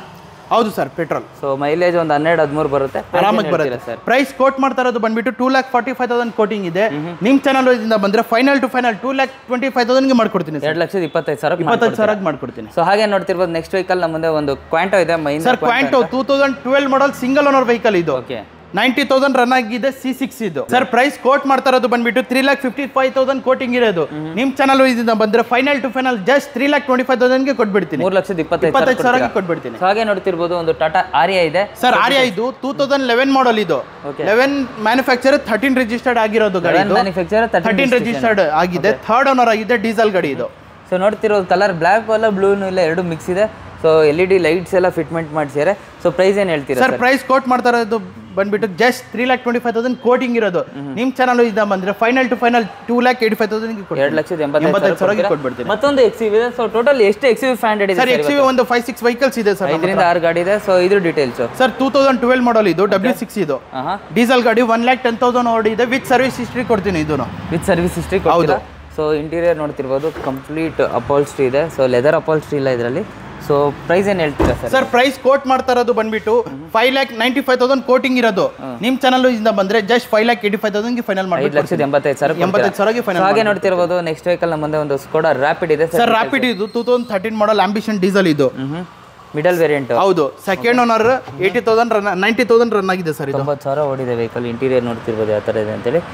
ಹೌದು ಸರ್ ಪೆಟ್ರೋಲ್. ಸೊ ಮೈಲೇಜ್ ಒಂದು ಹನ್ನೆರಡು ಹದಿಮೂರು ಬರುತ್ತೆ, ಆರಾಮಾಗಿ ಬರುತ್ತೆ ಸರ್. ಪ್ರೈಸ್ ಕೋಟ್ ಮಾಡ್ತಾ ಇರೋದು ಬಂದ್ಬಿಟ್ಟು two lakh forty five thousand quoting ಇದೆ. ನಿಮ್ಮ ಚಾನಲ್ ಇಂದ ಬಂದ್ರೆ final to final two lakh twenty five ತೌಸಂಡ್ಗೆ ಮಾಡ್ಕೊಡ್ತೀನಿ. ಎರಡು ಲಕ್ಷದ ಇಪ್ಪತ್ತೈದು ಸಾವಿರ ಇಪ್ಪತ್ತೈದು ಸಾವಿರಕ್ಕೆ ಮಾಡ್ಕೊಡ್ತೀನಿ. ಸೊ ಹಾಗೆ ನೋಡ್ತಿರ್ಬೋದು ನೆಕ್ಸ್ಟ್ ವೆಹಿಕಲ್ ನಮ್ಮ ಮುಂದೆ ಒಂದು ಕ್ವಾಂಟೋ ಇದೆ. Sir Quanto two thousand twelve model single owner vehicle ಇದು. ಓಕೆ, ನೈಂಟಿ ತೌಸಂಡ್ ರನ್ ಆಗಿದೆ, ಸಿ ಸಿಕ್ಸ್ ಇದು. ಸರ್ ಪ್ರೈಸ್ ಕೋಟ್ ಮಾಡ್ತಾ ಇರೋದು ಬಂದ್ಬಿಟ್ಟು three lakh fifty five thousand quoting ಇರೋದು. ನಿಮ್ ಚಾನಲ್ ಇದರಿಂದ ಬಂದ್ರೆ final to final just three lakh twenty five ತೌಸಂಡ್ಗೆ ಕೊಟ್ಬಿಡ್ತೀನಿ. ಮೂರು ಲಕ್ಷದ ಇಪ್ಪತ್ತೈದು ಇಪ್ಪತ್ತೈದು ಸಾವಿರಕ್ಕೆ ಕೊಟ್ಬಿಡ್ತೀನಿ. ಹಾಗೆ ನೋಡ್ತಿರ್ಬೋದು ಒಂದು ಟಾಟಾ ಆರ್ಯಾ ಇದೆ. ಸರ್ ಆರ್ಯಾ ಇದು ಟೂ ತೌಸಂಡ್ ಲೆವೆನ್ ಮಾಡಲ್ ಇದು. ಲೆವೆನ್ ಮ್ಯಾನುಫ್ಯಾಕ್ಚರ್ ಥರ್ಟೀನ್ ರಿಜಿಸ್ಟರ್ಡ್ ಆಗಿರೋದು ಗಾಡಿ. ಮ್ಯಾನುಫ್ಯಾಕ್ಚರ್ ಥರ್ಟೀನ್ ರಿಜಿಸ್ಟರ್ಡ್ ಆಗಿದೆ, ಥರ್ಡ್ ಓನರ್ ಆಗಿದೆ, ಡೀಸೆಲ್ ಗಾಡಿ ಇದು. ಸೊ ನೋಡ್ತಿರೋದು ಕಲರ್ ಬ್ಲ್ಯಾಕ್ ಅಲ್ಲ ಬ್ಲೂನು ಇಲ್ಲ, ಎರಡು ಮಿಕ್ಸ್ ಇದೆ. So L E D lights ಎಲ್ಲ ಫಿಟ್ಮೆಂಟ್ ಮಾಡ್ಸಿದ್ದಾರೆ. ಸೊ ಪ್ರೈಸ್ ಏನು ಹೇಳ್ತೀರಾ ಸರ್? ಪ್ರೈಸ್ ಕೋಟ್ ಮಾಡ್ತಾ ಇರೋದು ಬಂದ್ಬಿಟ್ಟು just three lakh twenty five thousand quoting ಇರೋದು. ನಿಮ್ಮ ಚಾನಲ್ ಇದ್ದ ಬಂದ್ರೆ final to final two lakh eighty five thousand ಎರಡು ಲಕ್ಷದ ಎಂಬತ್ತೈದು ಸಾವಿರ ಕೊಟ್ಬಿಡ್ತೀನಿ. ಮತ್ತೊಂದು ಎಕ್ಸ್ ಇದೆ. ಸೊ ಟೋಟಲ್ ಎಷ್ಟು ಎಕ್ಸ್ ಫೈವ್ ಹಂಡ್ರೆಡ್ ಇದೆ ಸರ್? ಎಕ್ಸ್ ಒಂದು ಫೈವ್ ಸಿಕ್ಸ್ ವೆಹಿಕಲ್ಸ್ ಇದೆ ಸರ್, ಐದರಿಂದ ಆರು ಗಾಡಿ ಇದೆ. ಸೊ ಇದ್ರ details sir two thousand twelve model ಇದು, ಡಬ್ಲ್ಯೂ ಸಿಕ್ಸ್ ಇದು, ಡೀಸೆಲ್ ಗಾಡಿ, ಒನ್ ಲ್ಯಾಕ್ ಟೆನ್ ತೌಸಂಡ್ ಓಡಿದೆ, ವಿತ್ ಸರ್ವಿಸ್ ಹಿಸ್ಟ್ರಿ ಕೊಡ್ತೀನಿ ಇದು. ವಿತ್ ಸರ್ವಿಸ್ ಹಿಸ್ಟ್ರಿ ಹೌದು. ಸೊ ಇಂಟೀರಿಯರ್ ನೋಡ್ತಿರ್ಬೋದು ಕಂಪ್ಲೀಟ್ ಅಪಾಲ್ಸ್ಟ್ರಿ ಇದೆ. ಸೊ ಲೆದರ್ ಅಪಾಲ್ಸ್ಟ್ರಿ ಇಲ್ಲ ಇದರಲ್ಲಿ. ಸೊ ಪ್ರೈಸ್ ಏನು ಹೇಳ್ತೀರಾ ಸರ್? ಸರ್ ಪ್ರೈಸ್ ಕೋಟ್ ಮಾಡ್ತಾ ಇರೋದು ಬಂದ್ಬಿಟ್ಟು five lakh ninety five thousand quoting ಇರೋದು. ನಿಮ್ಮ ಚಾನಲ್ ಇಂದ ಬಂದ್ರೆ just five lakh eighty five thousand final ಮಾಡಿ ಐದು ಲಕ್ಷದ ಎಂಬತ್ತೈದು ಸಾವಿರ ಎಂಬತ್ತೈದು ಸಾವಿರಗೆ ಫೈನಲ್. ಹಾಗೆ ನೋಡ್ತಿರ್ಬೋದು ನೆಕ್ಸ್ಟ್ ವೆಹಿಕಲ್ ನಮ್ಮ ಮುಂದೆ ಒಂದು ಸ್ಕೋಡಾ ರ್ಯಾಪಿಡ್ ಇದೆ. ಸರ್ ರ್ಯಾಪಿಡ್ ಇದು two thousand thirteen model ambition diesel ಇದು, ಮಿಡಲ್ ವೇರಿಯಂಟ್. ಹೌದು, second owner eighty thousand run ninety thousand run ಆಗಿದೆ ಸರ್. ತೊಂಬತ್ತು ಸಾವಿರ ಓಡಿದೆ ವೆಹಿಕಲ್. ಇಂಟೀರಿಯರ್ ನೋಡ್ತಿರ್ಬೋದು ಯಾವ ಥರ ಇದೆ ಅಂತೇಳಿ.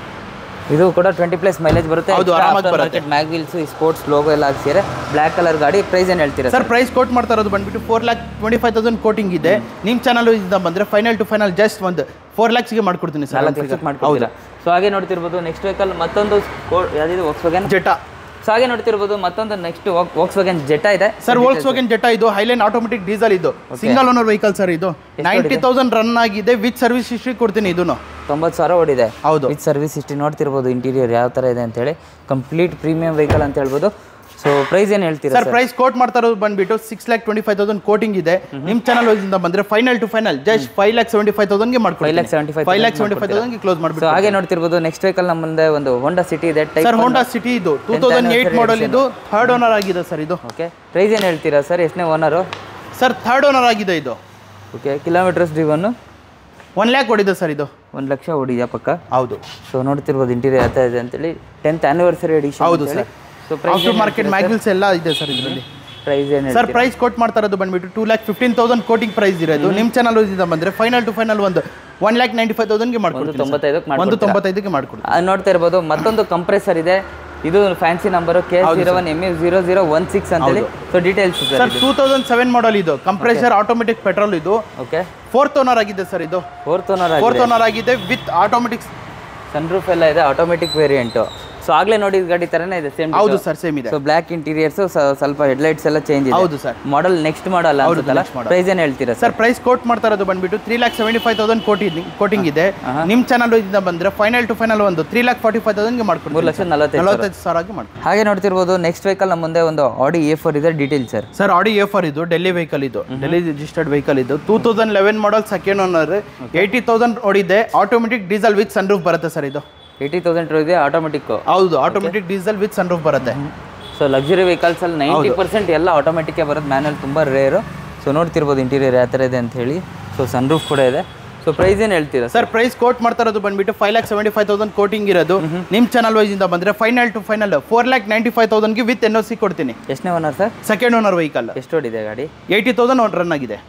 ಇದು ಕೂಡ ಟ್ವೆಂಟಿ ಪ್ಲಸ್ ಮೈಲೇಜ್ ಬರುತ್ತೆ. ಹೌದು, ಆರಾಮಾಗಿ ಬರುತ್ತೆ. ಮ್ಯಾಗ್ ವೀಲ್ಸ್ ಸ್ಪೋರ್ಟ್ಸ್ ಲೋಗೋ ಎಲ್ಲ ಹಾಕ್ಸಿದ್ದಾರೆ. ಬ್ಲ್ಯಾಕ್ ಕಲರ್ ಗಾಡಿ. ಪ್ರೈಸ್ ಏನು ಹೇಳ್ತೀರಾ ಸರ್? ಪ್ರೈಸ್ ಕೋಟ್ ಮಾಡ್ತಾ ಇರೋದು ಬಂದ್ಬಿಟ್ಟು four lakh twenty five thousand quoting ಇದೆ. ನಿಮ್ಮ ಚಾನಲ್ ಇಂದ ಬಂದ್ರೆ ಫೈನಲ್ ಟು ಫೈನಲ್ ಜಸ್ಟ್ ಒಂದು ಫೋರ್ ಲ್ಯಾಕ್ಸ್ಗೆ ಮಾಡ್ಕೊಡ್ತೀನಿ ಸರ್. ಹೌದು. ಸೊ ಹಾಗೆ ನೋಡ್ತಿರ್ಬೋದು ನೆಕ್ಸ್ಟ್ ವೆಹಿಕಲ್ ಮತ್ತೊಂದು ಯಾವ್ದು ವೋಕ್ಸ್ವ್ಯಾಗನ್ ಜೆಟಾ. ಸೊ ಹಾಗೆ ನೋಡ್ತಿರ್ಬೋದು ಮತ್ತೊಂದು ನೆಕ್ಸ್ಟ್ ವೋಕ್ಸ್ವ್ಯಾಗನ್ ಜೆಟಾ ಇದೆ ಸರ್. ವೋಕ್ಸ್ವ್ಯಾಗನ್ ಜೆಟಾ ಇದು ಹೈಲೈನ್ ಆಟೋಮೆಟಿಕ್ ಡೀಸೆಲ್ ಇದು, ಸಿಂಗಲ್ ಓನರ್ ವೆಹಿಕಲ್ ಸರ್. ಇದು ನೈಂಟಿ ತೌಸಂಡ್ ರನ್ ಆಗಿದೆ, ವಿತ್ ಸರ್ವಿಸ್ ಹಿಸ್ಟ್ರಿ ಕೊಡ್ತೀನಿ ಇದನ್ನು. ತೊಂಬತ್ತು ಸಾವಿರ ಓಡಿದೆ. ಹೌದು, ವಿತ್ ಸರ್ವಿಸ್ ಹಿಸ್ಟ್ರಿ. ನೋಡ್ತಿರ್ಬೋದು ಇಂಟೀರಿಯರ್ ಯಾವ ಥರ ಇದೆ ಅಂತೇಳಿ. ಕಂಪ್ಲೀಟ್ ಪ್ರೀಮಿಯಂ ವೆಹಿಕಲ್ ಅಂತ ಹೇಳ್ಬೋದು. ಸೊ ಪ್ರೈಸ್ ಏನು ಹೇಳ್ತೀರಾ ಸರ್? ಪ್ರೈಸ್ ಕೋಟ್ ಮಾಡ್ತಾ ಇರೋದು ಬಂದ್ಬಿಟ್ಟು six lakh twenty five thousand quoting ಇದೆ. ನಿಮ್ಮ ಚಾನಲ್ ಇಂದ ಬಂದ್ರೆ final to final just five lakh seventy five ತೌಸಂಡ್ಗೆ ಮಾಡ್ಕೊಡ್ತೀನಿ. Five lakh seventy five five lakh seventy five ತೌಸಂಡ್ಗೆ ಕ್ಲೋಸ್ ಮಾಡ್ಬಿಟ್ಟು. ಹಾಗೆ ನೋಡ್ತಿರ್ಬೋದು ನೆಕ್ಸ್ಟ್ ವೆಹಿಕಲ್ ನಮ್ಮ ಮುಂದೆ ಒಂದು ಹೋಂಡಾ ಸಿಟಿ ಇದೆ. ಸರ್ ಹೋಂಡಾ ಸಿಟಿ ಇದು ಟೂ ತೌಸಂಡ್ ಏಯ್ಟ್ ಮಾಡಲ್ ಇದು, ಥರ್ಡ್ ಓನರ್ ಆಗಿದೆ ಸರ್ ಇದು. ಓಕೆ, ಪ್ರೈಸ್ ಏನು ಹೇಳ್ತೀರಾ ಸರ್? ಎಷ್ಟನೇ ಓನರು? ಸರ್ ಥರ್ಡ್ ಓನರ್ ಆಗಿದೆ ಇದು. Okay, kilometres driven one lakh ಓಡಿದೆ ಸರ್ ಇದು. ಒಂದು ಲಕ್ಷ ಓಡಿದೆಯಾ ಪಕ್ಕ? ಹೌದು. ಸೊ ನೋಡ್ತಿರ್ಬೋದು ಇಂಟೀರಿಯರ್ ಯಾವ ಇದೆ ಅಂತೇಳಿ. Tenth anniversary edition. ಹೌದು sir. So after market mag wheels ಎಲ್ಲ ಇದೆ ಸರ್ ಇದರಲ್ಲಿ. ಪ್ರೈಸ್ ಏನು ಸರ್? ಪ್ರೈಸ್ ಕೋಟ್ ಮಾಡ್ತಾ ಇರೋದು ಬಂದ್ಬಿಟ್ಟು two lakh fifteen thousand quoting price ಇರೋದು. ನಿಮ್ಮ ಚಾನಲ್ ಇಂದ ಬಂದ್ರೆ ಫೈನಲ್ ಟು ಫೈನಲ್ ಒಂದು ಒನ್ ಲ್ಯಾಕ್ ನೈಂಟಿ ಫೈವ್ ತೌಸಂಡ್ಗೆ ಮಾಡ್ಕೊಡ್ತೀನಿ. ತೊಂಬತ್ತೈದಕ್ಕೆ ಒಂದು ತೊಂಬತ್ತೈದಕ್ಕೆ ಮಾಡ್ಕೊಡ್ತೀನಿ. ನೋಡ್ತಾ ಇರ್ಬೋದು ಮತ್ತೊಂದು ಕಂಪ್ರೆಸರ್ ಇದೆ. ಇದು fancy number K zero one M U zero zero one six ಅಂತೇಳಿ. So details sir two thousand seven model ಇದು, ಕಂಪ್ರೆಸರ್ ಆಟೋಮೆಟಿಕ್ ಪೆಟ್ರೋಲ್ ಇದು. ಓಕೆ, ಫೋರ್ತ್ ಓನರ್ ಆಗಿದೆ ಸರ್ ಇದು. ಫೋರ್ತ್ ಓನರ್ ಫೋರ್ತ್ ಓನರ್ ಆಗಿದೆ, ವಿತ್ ಆಟೋಮೆಟಿಕ್ ಸನ್ರೂಫ್ ಎಲ್ಲ ಇದೆ, automatic variant. So ಆಗ್ಲೇ ನೋಡಿ ಗಾಡಿ ತರನೇ ಇದೆ, ಸೇಮ್. ಹೌದು ಸರ್, ಸೇಮ್ ಇದೆ. ಸೊ ಬ್ಲ್ಯಾಕ್ ಇಂಟೀರಿಯರ್ಸ್, ಸ್ವಲ್ಪ ಹೆಡ್ಲೈಟ್ಸ್ ಎಲ್ಲ ಚೇಂಜ್ ಇದೆ. ಹೌದು ಸರ್. ಮಾಡಲ್ ನೆಕ್ಸ್ಟ್ ಮಾಡಲ್ ಅನ್ಸುತ್ತಲ್ಲ. ಪ್ರೈಸ್ ಏನು ಹೇಳ್ತೀರಾ ಸರ್? ಪ್ರೈಸ್ ಕೋಟ್ ಮಾಡ್ತಾ ಇರೋದು ಬಂದ್ಬಿಟ್ಟು three lakh seventy five thousand quoting quoting ಇದೆ. ನಿಮ್ಮ ಚಾನಲ್ ಇಂದ ಬಂದ್ರೆ ಫೈನಲ್ ಟು ಫೈನಲ್ ಒಂದು ತ್ರೀ ಲ್ಯಾಕ್ ಫಾರ್ಟಿ ಫೈವ್ ತೌಸಂಡ್ಗೆ ಮಾಡ್ಕೊಂಡು ಮೂರು ಲಕ್ಷ ನಲವತ್ತೈದು ನಲವತ್ತೈದು ಸಾವಿರಕ್ಕೆ ಮಾಡ್ಕೊಂಡು. ಹಾಗೆ ನೋಡ್ತಿರ್ಬೋದು ನೆಕ್ಸ್ಟ್ ವೆಹಿಕಲ್ ನಮ್ಮ ಮುಂದೆ ಒಂದು ಆಡಿ ಎ ಫೋರ್ ಇದೆ. Details sir? Sir Audi A four ಇದು ಡೆಲ್ಲಿ ವೆಹಿಕಲ್ ಇದು, ಡೆಲ್ಲಿ ರಿಜಿಸ್ಟರ್ಡ್ ವೆಹಿಕಲ್ ಇದು. Two thousand eleven model, second owner, eighty thousand ಓಡಿದೆ, ಆಟೋಮೆಟಿಕ್ ಡೀಸೆಲ್ ವಿತ್ ಸನ್ರೂಫ್ ಬರುತ್ತೆ ಸರ್ ಇದು. ಏಯ್ಟಿ ತೌಸಂಡ್ ಇದೆ ಆಟೋಮೆಟಿಕ್. ಹೌದು, ಆಟೋಮೆಟಿಕ್ ಡೀಸೆಲ್ ವಿತ್ ಸನ್ರೂಫ್ ಬರುತ್ತೆ. ಸೊ ಲಕ್ಸುರಿ ವೆಹಿಕಲ್ಸ್ ಅಲ್ಲಿ ನೈಂಟಿ ಪರ್ಸೆಂಟ್ ಎಲ್ಲ ಆಟೋಮೆಟಿಕ್ ಬರುತ್ತೆ, ಮ್ಯಾನುವಲ್ ತುಂಬ ರೇರು. ಸೊ ನೋಡ್ತಿರ್ಬೋದು ಇಂಟೀರಿಯರ್ ಯಾವ ಥರ ಇದೆ ಅಂತ ಹೇಳಿ. ಸೊ ಸನ್ರೂಫ್ ಕೂಡ ಇದೆ. ಸೊ ಪ್ರೈಸ್ ಏನು ಹೇಳ್ತೀರಾ ಸರ್? ಪ್ರೈಸ್ ಕೋಟ್ ಮಾಡ್ತಾ ಇರೋದು ಬಂದ್ಬಿಟ್ಟು five lakh seventy five thousand quoting ಇರೋದು. ನಿಮ್ಮ ಚಾನಲ್ ವೈಸ್ ಇಂದ ಬಂದ್ರೆ final to final four lakh ninety five ತೌಸಂಡ್ಗೆ ವಿತ್ ಎನ್ ಒ ಸಿ ಕೊಡ್ತೀನಿ. ಎಷ್ಟನೇ owner sir? Second owner vehicle. ಎಷ್ಟು ಓಡಿದೆ ಗಾಡಿ? ಏಯ್ಟಿ ತೌಸಂಡ್ ರನ್ ಆಗಿದೆ.